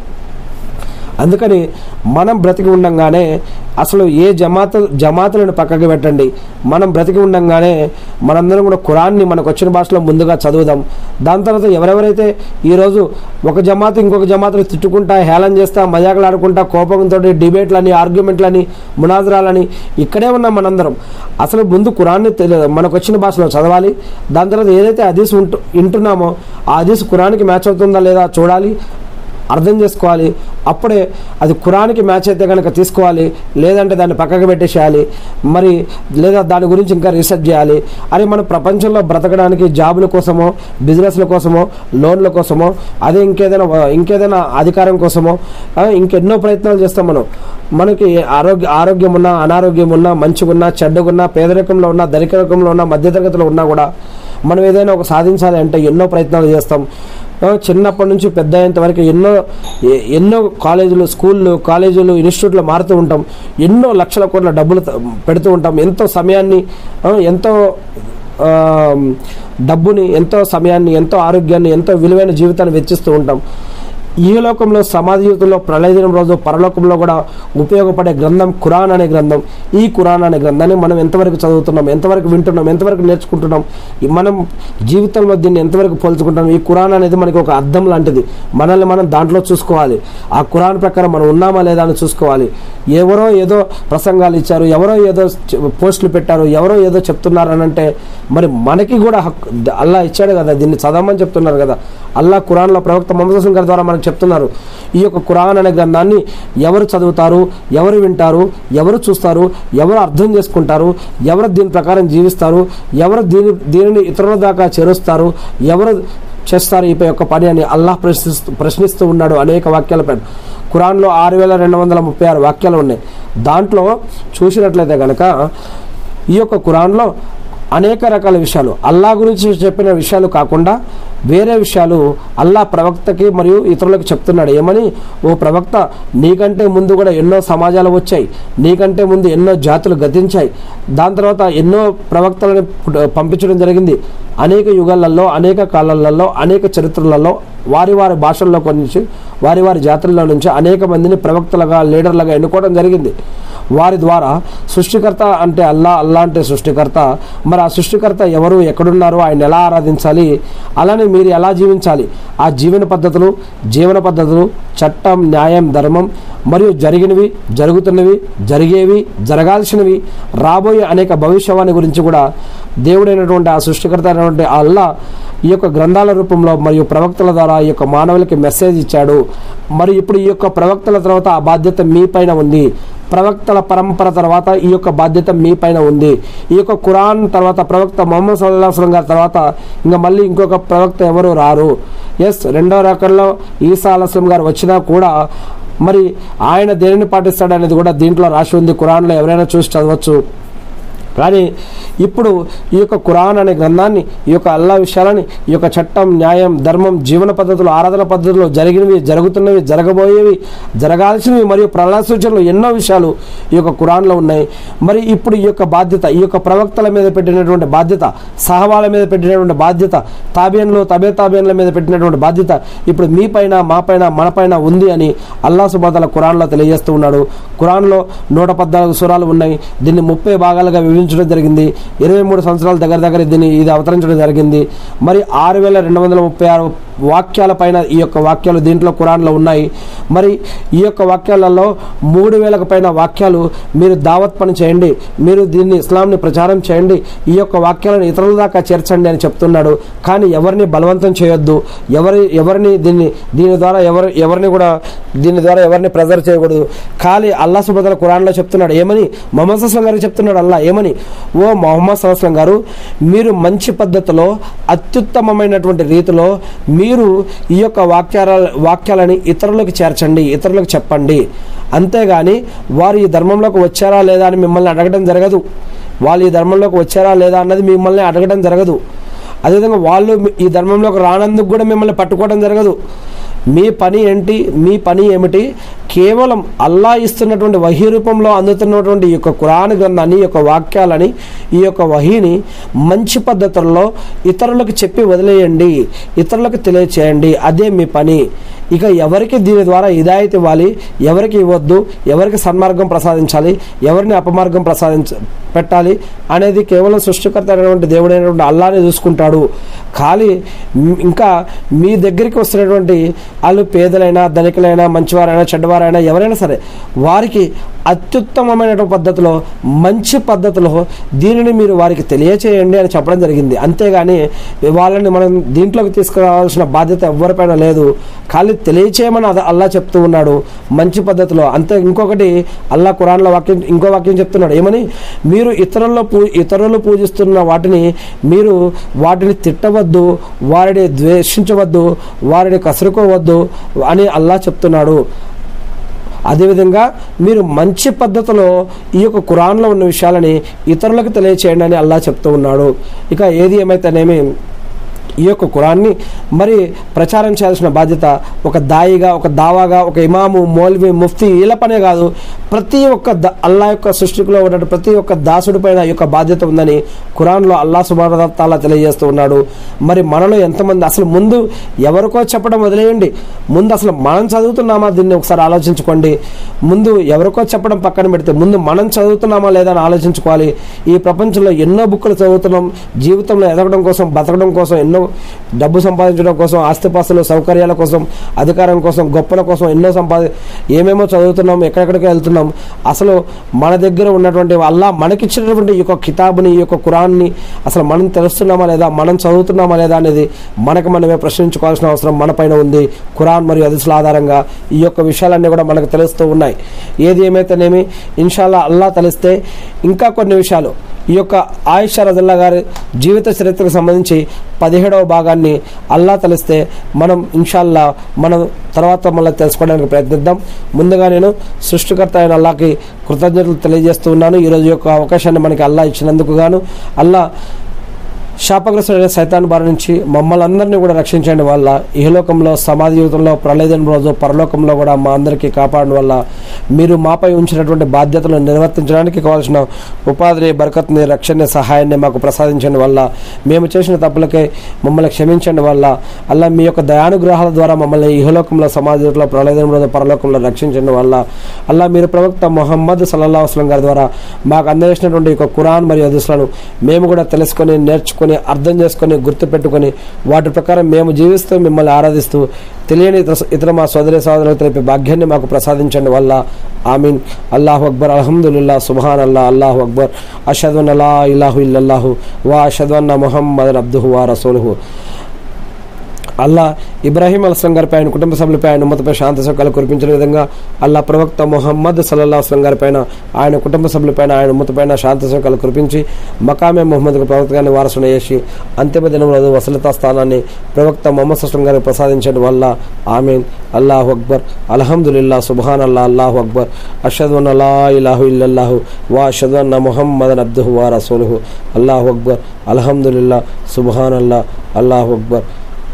అందుకని మనం బ్రతికి ఉండంగానే అసలు ఏ జమాత జమాతులను పక్కకి పెట్టండి. మనం బ్రతికి ఉండంగానే మనందరం కూడా ఖురాన్ని మనకు వచ్చిన భాషలో ముందుగా చదువుదాం. దాని తర్వాత ఎవరెవరైతే ఈరోజు ఒక జమాతు ఇంకొక జమాతులు తిట్టుకుంటా, హేళన చేస్తా, మజాకులు ఆడుకుంటా, కోపంతో డిబేట్లని, ఆర్గ్యుమెంట్లని, మునాజరాలని ఇక్కడే ఉన్నాం మనందరం. అసలు ముందు ఖురాన్ని మనకు వచ్చిన భాషలో చదవాలి. దాని తర్వాత ఏదైతే హదీస్ ఉంటు వింటున్నామో ఆ హదీస్ ఖురాన్కి మ్యాచ్ అవుతుందా లేదా చూడాలి, అర్థం చేసుకోవాలి. అప్పుడే అది ఖురాన్కి మ్యాచ్ అయితే కనుక తీసుకోవాలి, లేదంటే దాన్ని పక్కకు పెట్టేసేయాలి. మరి లేదా దాని గురించి ఇంకా రీసెర్చ్ చేయాలి. అని మన ప్రపంచంలో బ్రతకడానికి జాబుల కోసమో, బిజినెస్ల కోసమో, లోన్ల కోసమో, అదే ఇంకేదైనా ఇంకేదైనా అధికారం కోసమో ఇంకెన్నో ప్రయత్నాలు చేస్తాం. మనం మనకి ఆరోగ్య ఆరోగ్యం ఉన్నా, అనారోగ్యం ఉన్నా, మంచిగా ఉన్నా, చెడ్డగున్నా, పేదరికంలో ఉన్నా, ధనికరకంలో ఉన్నా, మధ్యతరగతిలో ఉన్నా కూడా మనం ఏదైనా ఒక సాధించాలి అంటే ఎన్నో ప్రయత్నాలు చేస్తాం. చిన్నప్పటి నుంచి పెద్ద అయ్యేంత వరకు ఎన్నో ఎన్నో కాలేజీలు, స్కూళ్ళు, కాలేజీలు, ఇన్స్టిట్యూట్లు మారుతూ ఉంటాం. ఎన్నో లక్షల కోట్ల డబ్బులు పెడుతూ ఉంటాం. ఎంతో సమయాన్ని, ఎంతో డబ్బుని, ఎంతో సమయాన్ని, ఎంతో ఆరోగ్యాన్ని, ఎంతో విలువైన జీవితాన్ని వెచ్చిస్తూ ఉంటాం. ఈ లోకంలో సమాధి జీవితంలో ప్రళయ దినం రోజు పరలోకంలో కూడా ఉపయోగపడే గ్రంథం ఖురాన్ అనే గ్రంథం. ఈ ఖురాన్ అనే గ్రంథాన్ని మనం ఎంతవరకు చదువుతున్నాం, ఎంతవరకు వింటున్నాం, ఎంతవరకు నేర్చుకుంటున్నాం, మనం జీవితంలో దీన్ని ఎంతవరకు పోల్చుకుంటాం. ఈ ఖురాన్ అనేది మనకి ఒక అద్దం లాంటిది. మనల్ని మనం దాంట్లో చూసుకోవాలి. ఆ ఖురాన్ ప్రకారం మనం ఉన్నామా లేదా అని చూసుకోవాలి. ఎవరో ఏదో ప్రసంగాలు ఇచ్చారు, ఎవరో ఏదో పోస్టులు పెట్టారు, ఎవరో ఏదో చెప్తున్నారు అని అంటే మరి మనకి కూడా హక్కు అల్లా ఇచ్చాడు కదా, దీన్ని చదవమని చెప్తున్నారు కదా. అల్లా ఖురాన్లో ప్రవక్త ముహమ్మద్ సల్లల్లాహు అలైహి వసల్లం గారి ద్వారా మనకు చెప్తున్నారు. ఈ యొక్క ఖురాన్ అనే గ్రంథాన్ని ఎవరు చదువుతారు, ఎవరు వింటారు, ఎవరు చూస్తారు, ఎవరు అర్థం చేసుకుంటారు, ఎవరు దీని ప్రకారం జీవిస్తారు, ఎవరు దీని దీనిని ఇతరుల దాకా చేరుస్తారు, ఎవరు చేస్తారు ఈ యొక్క పని అని అల్లాహ్ ప్రశ్నిస్తూ ప్రశ్నిస్తూ ఉన్నాడు అనేక వాక్యాల పైన. ఖురాన్లో ఆరు వేల రెండు వందల ముప్పై ఆరు వాక్యాలు ఉన్నాయి. దాంట్లో చూసినట్లయితే కనుక ఈ యొక్క ఖురాన్లో అనేక రకాల విషయాలు, అల్లా గురించి చెప్పిన విషయాలు కాకుండా వేరే విషయాలు అల్లా ప్రవక్తకి మరియు ఇతరులకు చెప్తున్నాడు. ఏమని? ఓ ప్రవక్త, నీకంటే ముందు కూడా ఎన్నో సమాజాలు వచ్చాయి, నీకంటే ముందు ఎన్నో జాతులు గతించాయి, దాని తర్వాత ఎన్నో ప్రవక్తలను పంపించడం జరిగింది. అనేక యుగాలలో, అనేక కాలాలలో, అనేక చరిత్రలలో వారి వారి భాషల్లో నుంచి, వారి వారి జాతుల్లో నుంచి అనేక మందిని ప్రవక్తలుగా, లీడర్లుగా ఎన్నుకోవడం జరిగింది. వారి ద్వారా సృష్టికర్త అంటే అల్లా, అల్లా అంటే సృష్టికర్త. మరి ఆ సృష్టికర్త ఎవరు, ఎక్కడున్నారు, ఆయన ఎలా ఆరాధించాలి, అలానే మీరు ఎలా జీవించాలి, ఆ జీవన పద్ధతులు, జీవన పద్ధతులు, చట్టం, న్యాయం, ధర్మం మరియు జరిగినవి, జరుగుతున్నవి, జరిగేవి, జరగాల్సినవి, రాబోయే అనేక భవిష్యవాణి గురించి కూడా దేవుడైనటువంటి ఆ సృష్టికర్త అయినటువంటి అల్లా ఈ యొక్క గ్రంథాల రూపంలో మరియు ప్రవక్తల ద్వారా ఈ యొక్క మానవులకి మెసేజ్ ఇచ్చాడు. మరి ఇప్పుడు ఈ యొక్క ప్రవక్తల తర్వాత ఆ బాధ్యత మీ పైన ఉంది. ప్రవక్తల పరంపర తర్వాత ఈ యొక్క బాధ్యత మీ పైన ఉంది. ఈ యొక్క ఖురాన్ తర్వాత ప్రవక్త ముహమ్మద్ సల్లల్లాహు అలైహి వసల్లం గారి తర్వాత ఇంకా మళ్ళీ ఇంకొక ప్రవక్త ఎవరు రారు. ఎస్, రెండవ రకంలో ఈసా అలైహిస్సలాం గారు వచ్చినా కూడా మరి ఆయన దేనిని పాటిస్తాడు అనేది కూడా దీంట్లో రాసి ఉంది. ఖురాన్లో ఎవరైనా చూసి చదవచ్చు. కానీ ఇప్పుడు ఈ యొక్క ఖురాన్ అనే గ్రంథాన్ని, ఈ యొక్క అల్లా విషయాలని, ఈ యొక్క చట్టం, న్యాయం, ధర్మం, జీవన పద్ధతులు, ఆరాధన పద్ధతులు, జరిగినవి, జరుగుతున్నవి, జరగబోయేవి, జరగాల్సినవి మరియు ప్రళయ సూచనలు ఎన్నో విషయాలు ఈ యొక్క ఖురాన్లో ఉన్నాయి. మరి ఇప్పుడు ఈ యొక్క బాధ్యత, ఈ యొక్క ప్రవక్తల మీద పెట్టినటువంటి బాధ్యత, సహవాల మీద పెట్టినటువంటి బాధ్యత, తాబియన్లు, తబే తాబియన్ల మీద పెట్టినటువంటి బాధ్యత ఇప్పుడు మీ పైన, మా పైన, మన పైన ఉంది అని అల్లా సుబ్హానహు వ తఆలా ఖురాన్లో తెలియజేస్తూ ఉన్నాడు. ఖురాన్లో నూట పద్నాలుగు సూరాలు ఉన్నాయి. దీన్ని ముప్పై భాగాలుగా విభజించడం జరిగింది. ఇరవై మూడు సంవత్సరాల దగ్గర దగ్గర దీన్ని ఇది అవతరించడం జరిగింది. మరి ఆరు వేల రెండు వందల ముప్పై ఆరు వాక్యాల పైన ఈ యొక్క వాక్యాలు దీంట్లో ఖురాన్లో ఉన్నాయి. మరి ఈ యొక్క వాక్యాలలో మూడు వేలకు పైన వాక్యాలు మీరు దావత్ పని చేయండి, మీరు దీన్ని ఇస్లాంని ప్రచారం చేయండి, ఈ యొక్క వాక్యాలను ఇతరుల దాకా చేర్చండి అని చెప్తున్నాడు. కానీ ఎవరిని బలవంతం చేయొద్దు, ఎవరి ఎవరిని దీన్ని దీని ద్వారా ఎవరు ఎవరిని కూడా దీని ద్వారా ఎవరిని ప్రెజర్ చేయకూడదు. ఖాళీ అల్లా సుబ్హానహు వ తఆలా ఖురాన్లో చెప్తున్నాడు ఏమని, మొహమ్మద్ సల్లల్లాహు అలైహి వసల్లం గారికి చెప్తున్నాడు అల్లా ఏమని, ఓ మొహమ్మద్ సల్లల్లాహు అలైహి వసల్లం గారు, మీరు మంచి పద్ధతిలో అత్యుత్తమమైనటువంటి రీతిలో మీరు ఈ యొక్క వాక్యాల వాక్యాలని ఇతరులకు చేర్చండి, ఇతరులకు చెప్పండి. అంతేగాని వారు ఈ ధర్మంలోకి వచ్చారా లేదా అని మిమ్మల్ని అడగడం జరగదు. వాళ్ళు ఈ ధర్మంలోకి వచ్చారా లేదా అన్నది మిమ్మల్ని అడగడం జరగదు. అదేవిధంగా వాళ్ళు ఈ ధర్మంలోకి రానందుకు కూడా మిమ్మల్ని పట్టుకోవడం జరగదు. మీ పని ఏంటి, మీ పని ఏమిటి, కేవలం అల్లా ఇస్తున్నటువంటి వహీ రూపంలో అందుతున్నటువంటి ఈ యొక్క ఖురాన్ గ్రంథాన్ని, ఈ యొక్క వాక్యాలని, ఈ యొక్క వహీని మంచి పద్ధతుల్లో ఇతరులకు చెప్పి వదిలేయండి, ఇతరులకు తెలియచేయండి. అదే మీ పని. ఇక ఎవరికి దీని ద్వారా హిదాయత్ ఇవ్వాలి, ఎవరికి ఇవ్వద్దు, ఎవరికి సన్మార్గం ప్రసాదించాలి, ఎవరిని అపమార్గం ప్రసాదించ పెట్టాలి అనేది కేవలం సృష్టికర్త అయినటువంటి దేవుడైనటువంటి అల్లానే చూసుకుంటాడు. ఖాళీ ఇంకా మీ దగ్గరికి వస్తున్నటువంటి వాళ్ళు పేదలైనా, ధనికులైనా, మంచివారైనా, చెడ్డవారైనా, ఎవరైనా సరే వారికి అత్యుత్తమమైన పద్ధతిలో, మంచి పద్ధతిలో దీనిని మీరు వారికి తెలియచేయండి అని చెప్పడం జరిగింది. అంతేగాని వాళ్ళని మనం దీంట్లోకి తీసుకురావాల్సిన బాధ్యత ఎవరిపైన లేదు. ఖాళీ తెలియచేయమని అల్లా చెప్తూ ఉన్నాడు మంచి పద్ధతిలో. అంతే. ఇంకొకటి అల్లా ఖురాన్లో వాక్యం ఇంకో వాక్యం చెప్తున్నాడు ఏమని, మీరు ఇతరుల్లో పూ ఇతరులు పూజిస్తున్న వాటిని మీరు వాటిని తిట్టవద్దు, వారిని ద్వేషించవద్దు, వారిని కసురుకోవద్దు అని అల్లా చెప్తున్నాడు. అదేవిధంగా మీరు మంచి పద్ధతిలో ఈ యొక్క ఖురాన్లో ఉన్న విషయాలని ఇతరులకు తెలియచేయండి అని అల్లా చెప్తూ ఉన్నాడు. ఇక ఏది ఏమైతేనేమి ఈ యొక్క ఖురాన్ని మరి ప్రచారం చేయాల్సిన బాధ్యత ఒక దాయిగా, ఒక దావాగా, ఒక ఇమాము, మౌల్వి, ముఫ్తీ వీళ్ళ పనే కాదు, ప్రతి ఒక్క ద అల్లా యొక్క సృష్టిలో ఉన్న ప్రతి ఒక్క దాసుడి పైన ఈ యొక్క బాధ్యత ఉందని ఖురాన్లో అల్లా సుబ్హానహు వ తఆలా తెలియజేస్తూ ఉన్నాడు. మరి మనలో ఎంతమంది అసలు ముందు ఎవరికో చెప్పడం వదిలేయండి, ముందు అసలు మనం చదువుతున్నామా దీన్ని ఒకసారి ఆలోచించుకోండి. ముందు ఎవరికో చెప్పడం పక్కన పెడితే ముందు మనం చదువుతున్నామా లేదా అని ఆలోచించుకోవాలి. ఈ ప్రపంచంలో ఎన్నో బుక్కులు చదువుతున్నాం, జీవితంలో ఎదగడం కోసం, బతకడం కోసం, ఎన్నో డబ్బు సంపాదించడం కోసం, ఆస్తిపాస్తులు, సౌకర్యాల కోసం, అధికారం కోసం, గొప్పల కోసం ఎన్నో సంపాది ఏమేమో చదువుతున్నాం, ఎక్కడెక్కడికి వెళ్తున్నాం. అసలు మన దగ్గర ఉన్నటువంటి అల్లా మనకిచ్చినటువంటి ఈ యొక్క కితాబుని, ఈ యొక్క ఖురాన్ని అసలు మనం తెలుస్తున్నామా లేదా, మనం చదువుతున్నామా లేదా అనేది మనకు మనమే ప్రశ్నించుకోవాల్సిన అవసరం మన పైన ఉంది. ఖురాన్ మరియు హదీసుల ఆధారంగా ఈ యొక్క విషయాలన్నీ కూడా మనకు తెలుస్తూ ఉన్నాయి. ఏది ఏమైతేనేమి ఇన్షాల్లా అల్లా తెలిస్తే ఇంకా కొన్ని విషయాలు ఈ యొక్క ఆయిషా రజల్లా గారి జీవిత చరిత్రకు సంబంధించి పదిహేడవ భాగాన్ని అల్లా తెలిస్తే మనం ఇన్షాల్లా మనం తర్వాత మళ్ళీ తెలుసుకోవడానికి ప్రయత్నిద్దాం. ముందుగా నేను సృష్టికర్త అయిన అల్లాకి కృతజ్ఞతలు తెలియజేస్తూ ఉన్నాను. ఈరోజు యొక్క అవకాశాన్ని మనకి అల్లా ఇచ్చినందుకు గాను. అల్లా శాపగ్రస్తుడైన సైతాన్ బారి నుంచి మమ్మల్ని అందరినీ కూడా రక్షించండి వల్ల, ఇహలోకంలో, సమాధి జీవితంలో, ప్రళయదిన రోజు, పరలోకంలో కూడా మా అందరికీ కాపాడడం వల్ల, మీరు మాపై ఉంచినటువంటి బాధ్యతలను నిర్వర్తించడానికి కావాల్సిన ఉపాధిని, బరకత్ని, రక్షణని, సహాయాన్ని మాకు ప్రసాదించండి వల్ల, మేము చేసిన తప్పులకే మమ్మల్ని క్షమించండి వల్ల, అలా మీ యొక్క దయానుగ్రహాల ద్వారా మమ్మల్ని ఇహలోకంలో, సమాధి జీవితంలో, ప్రళయదిన రోజు, పరలోకంలో రక్షించండి వల్ల, అల్లా మీరు ప్రవక్త ముహమ్మద్ సల్లల్లాహు అలైహి వసల్లం గారి ద్వారా మాకు అందజేసినటువంటి యొక్క ఖురాన్ మరియు హదీసులను మేము కూడా తెలుసుకొని, నేర్చుకొని, అర్థం చేసుకొని, గుర్తుపెట్టుకొని వాటి ప్రకారం మేము జీవిస్తూ మిమ్మల్ని ఆరాధిస్తూ తెలియని ఇతర మా సోదరి సోదరులకు తెలిపే భాగ్యాన్ని మాకు ప్రసాదించండి వల్ల. ఆమీన్. అల్లాహు అక్బర్. అల్హమ్దులిల్లాహ్. సుబ్హాన్ అల్లాహ్. అల్లాహు అక్బర్. అష్హదు అన్న లా ఇలాహు ఇల్లల్లాహు వా అష్హదు అన్న ముహమ్మదన్ అబ్దుహు వా రసూలుహు. అల్లా ఇబ్రాహీం అల్స్లం గారిపై ఆయన కుటుంబ సభ్యులపై ఆయన ఉమ్మతపై శాంతి సౌకర్యాలు కురిపించిన విధంగా అల్లా ప్రవక్త ముహమ్మద్ సల్లల్లాహు అలైహి గారిపైన ఆయన కుటుంబ సభ్యులపైన ఆయన ఉమ్మతపైన శాంతి సౌకర్యాలు కురిపించి మకామే ముహమ్మద్ ప్రవక్త గారిని వారసును చేసి అంతిమ దినంలో వసలతా స్థానాన్ని ప్రవక్త ముహమ్మద్ సల్లం గారికి ప్రసాదించడం వల్ల ఆమీన్. అల్లాహు అక్బర్, అల్హమ్దులిల్లా, సుబ్హాన్ అల్లా, అల్లాహు అక్బర్, అష్హదు అన్న లా ఇలాహు ఇల్లల్లాహు వా అష్హదు అన్న ముహమ్మదన్ అబ్దుహు వా రసూలుహు. అల్లాహు అక్బర్, అల్హమ్దులిల్లా, సుబ్హాన్ అల్లా, అల్లాహు అక్బర్.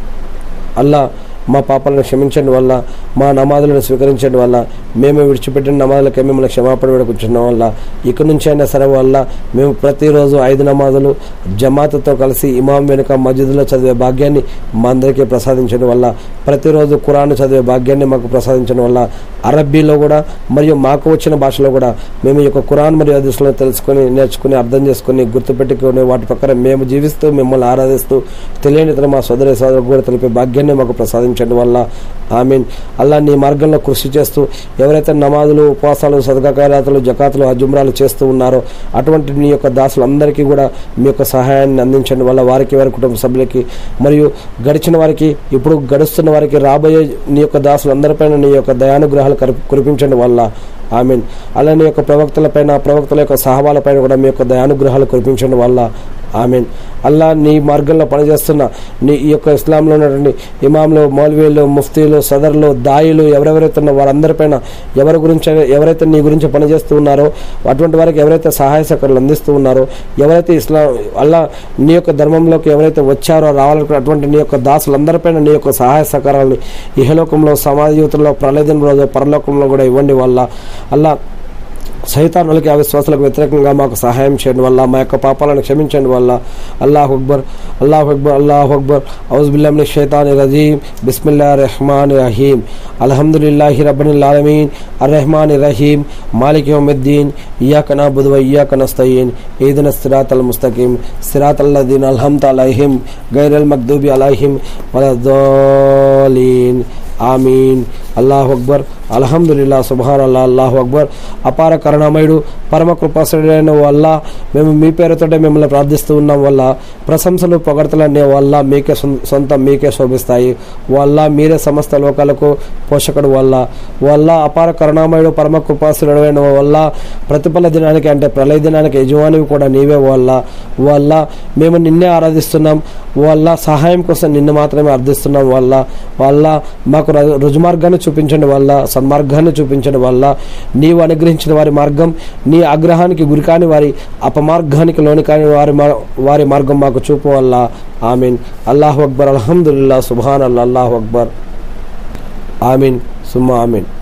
అల్లా మా పాపాలను క్షమించడం వల్ల, మా నమాజులను స్వీకరించడం వల్ల, మేము విడిచిపెట్టిన నమాజులకే మిమ్మల్ని క్షమాపణ వేడుకుంటున్నాం వల్ల, ఇక్కడి నుంచి అయినా సరే వల్ల మేము ప్రతిరోజు ఐదు నమాజులు జమాతతో కలిసి ఇమాం వెనుక మస్జిద్లో చదివే భాగ్యాన్ని మా అందరికీ ప్రసాదించడం వల్ల, ప్రతిరోజు ఖురాన్ చదివే భాగ్యాన్ని మాకు ప్రసాదించడం వల్ల, అరబ్బీలో కూడా మరియు మాకు వచ్చిన భాషలో కూడా మేము ఈ యొక్క ఖురాన్ మరియు హదీసులను తెలుసుకొని, నేర్చుకుని, అర్థం చేసుకుని, గుర్తుపెట్టుకుని వాటి ప్రకారం మేము జీవిస్తూ మిమ్మల్ని ఆరాధిస్తూ తెలియని ఇతర మా సోదరి సోదరులకు కూడా తెలిపే భాగ్యాన్ని మాకు ప్రసాదించడం వల్ల ఆమీన్. అల్లా నీ మార్గంలో కృషి చేస్తూ ఎవరైతే నమాజులు, ఉపవాసాలు, సదకా ఖైరాతులు, జకాతులు, హజ్జుమ్రాలు చేస్తూ ఉన్నారో అటువంటి నీ యొక్క దాసులందరికీ కూడా మీ యొక్క సహాయాన్ని అందించండి వల్ల వారికి, వారి కుటుంబ సభ్యులకి మరియు గడిచిన వారికి, ఇప్పుడు గడుస్తున్న వారికి, రాబోయే నీ యొక్క దాసులందరిపైన నీ యొక్క దయానుగ్రహాలు కురిపించండి వల్ల ఆమీన్. అలా నీ యొక్క ప్రవక్తలపైన, ప్రవక్తల యొక్క సహవాలపైన కూడా మీ యొక్క దయానుగ్రహాలు కురిపించండి వల్ల ఆమీన్. అల్లా నీ మార్గంలో పనిచేస్తున్న నీ ఈ యొక్క ఇస్లాంలో ఉన్నటువంటి ఇమాంలు, మౌల్వీలు, ముఫ్తీలు, సదర్లు, దాయిలు ఎవరెవరైతే ఉన్న వారందరిపైన ఎవరి గురించి ఎవరైతే నీ గురించి పనిచేస్తూ ఉన్నారో అటువంటి వారికి ఎవరైతే సహాయ సహకారాలు అందిస్తూ ఉన్నారో, ఎవరైతే ఇస్లాం అల్లా నీ యొక్క ధర్మంలోకి ఎవరైతే వచ్చారో రావాలనుకున్న అటువంటి నీ యొక్క దాసులందరిపైన నీ యొక్క సహాయ సహకారాలని ఇహలోకంలో, సమాజ జీవితంలో, ప్రళయదిన రోజు పరలోకంలో కూడా ఇవ్వండి వల్ల అల్లా సైతానులకి, అవిశ్వాసాలకు వ్యతిరేకంగా మాకు సహాయం చేయడం వల్ల, మా యొక్క పాపాలను క్షమించండి వల్ల అల్లాహు అక్బర్, అల్లాహు అక్బర్, అల్లాహు అక్బర్. ఔజు బిల్లాహి మినష్ షైతానిర్ రజీమ్. బిస్మిల్లాహిర్ రహ్మానిర్ రహీం. అల్హమ్దులిల్లాహి రబ్బిల్ ఆలమీన్. అర్రహ్మానిర్ రహీం. మాలికి యౌమిద్దీన్. ఇయ్యాక నఅబుదు వ ఇయ్యాక నస్తయీన్. ఇహ్దినస్ సిరాతల్ ముస్తఖీం. సిరాతల్ లదీన అన్అమ్త అలైహిం గైరల్ మగ్దూబి అలైహిం వలద్దాలీన్. ఆమీన్. అల్లాహు అక్బర్, అల్హమ్దులిల్లా, సుబ్హాన్ అల్లా, అల్లాహు అక్బర్. అపార కరుణామయుడు, పరమ కృపాసుడైన వల్ల మేము మీ పేరుతోటే మిమ్మల్ని ప్రార్థిస్తూ ఉన్నాం వల్ల ప్రశంసలు, పొగడతలనే వల్ల మీకే సొంతం, మీకే శోభిస్తాయి వల్ల మీరే సమస్త లోకాలకు పోషకుడు వల్ల వల్ల అపార కరుణామయుడు, పరమ కృపాసుడైన వల్ల ప్రతిఫల దినానికి అంటే ప్రళయ దినానికి యజమానివి కూడా నీవే వల్ల వల్ల మేము నిన్నే ఆరాధిస్తున్నాం వల్ల సహాయం కోసం నిన్ను మాత్రమే అర్థిస్తున్నాం వల్ల వల్ల మాకు రుజుమార్గాన్ని చూపించండి వల్ల, సన్మార్గాన్ని చూపించడం వల్ల, నీవు అనుగ్రహించిన వారి మార్గం, నీ ఆగ్రహానికి గురికాని వారి, అపమార్గానికి లోని కాని వారి వారి మార్గం మాకు చూపు వల్ల ఆమీన్. అల్లాహు అక్బర్, అల్హమ్దులిల్లా, సుబ్హాన్ అల్లా, అల్లాహు అక్బర్. ఆమీన్ సుమ్మా ఆమీన్.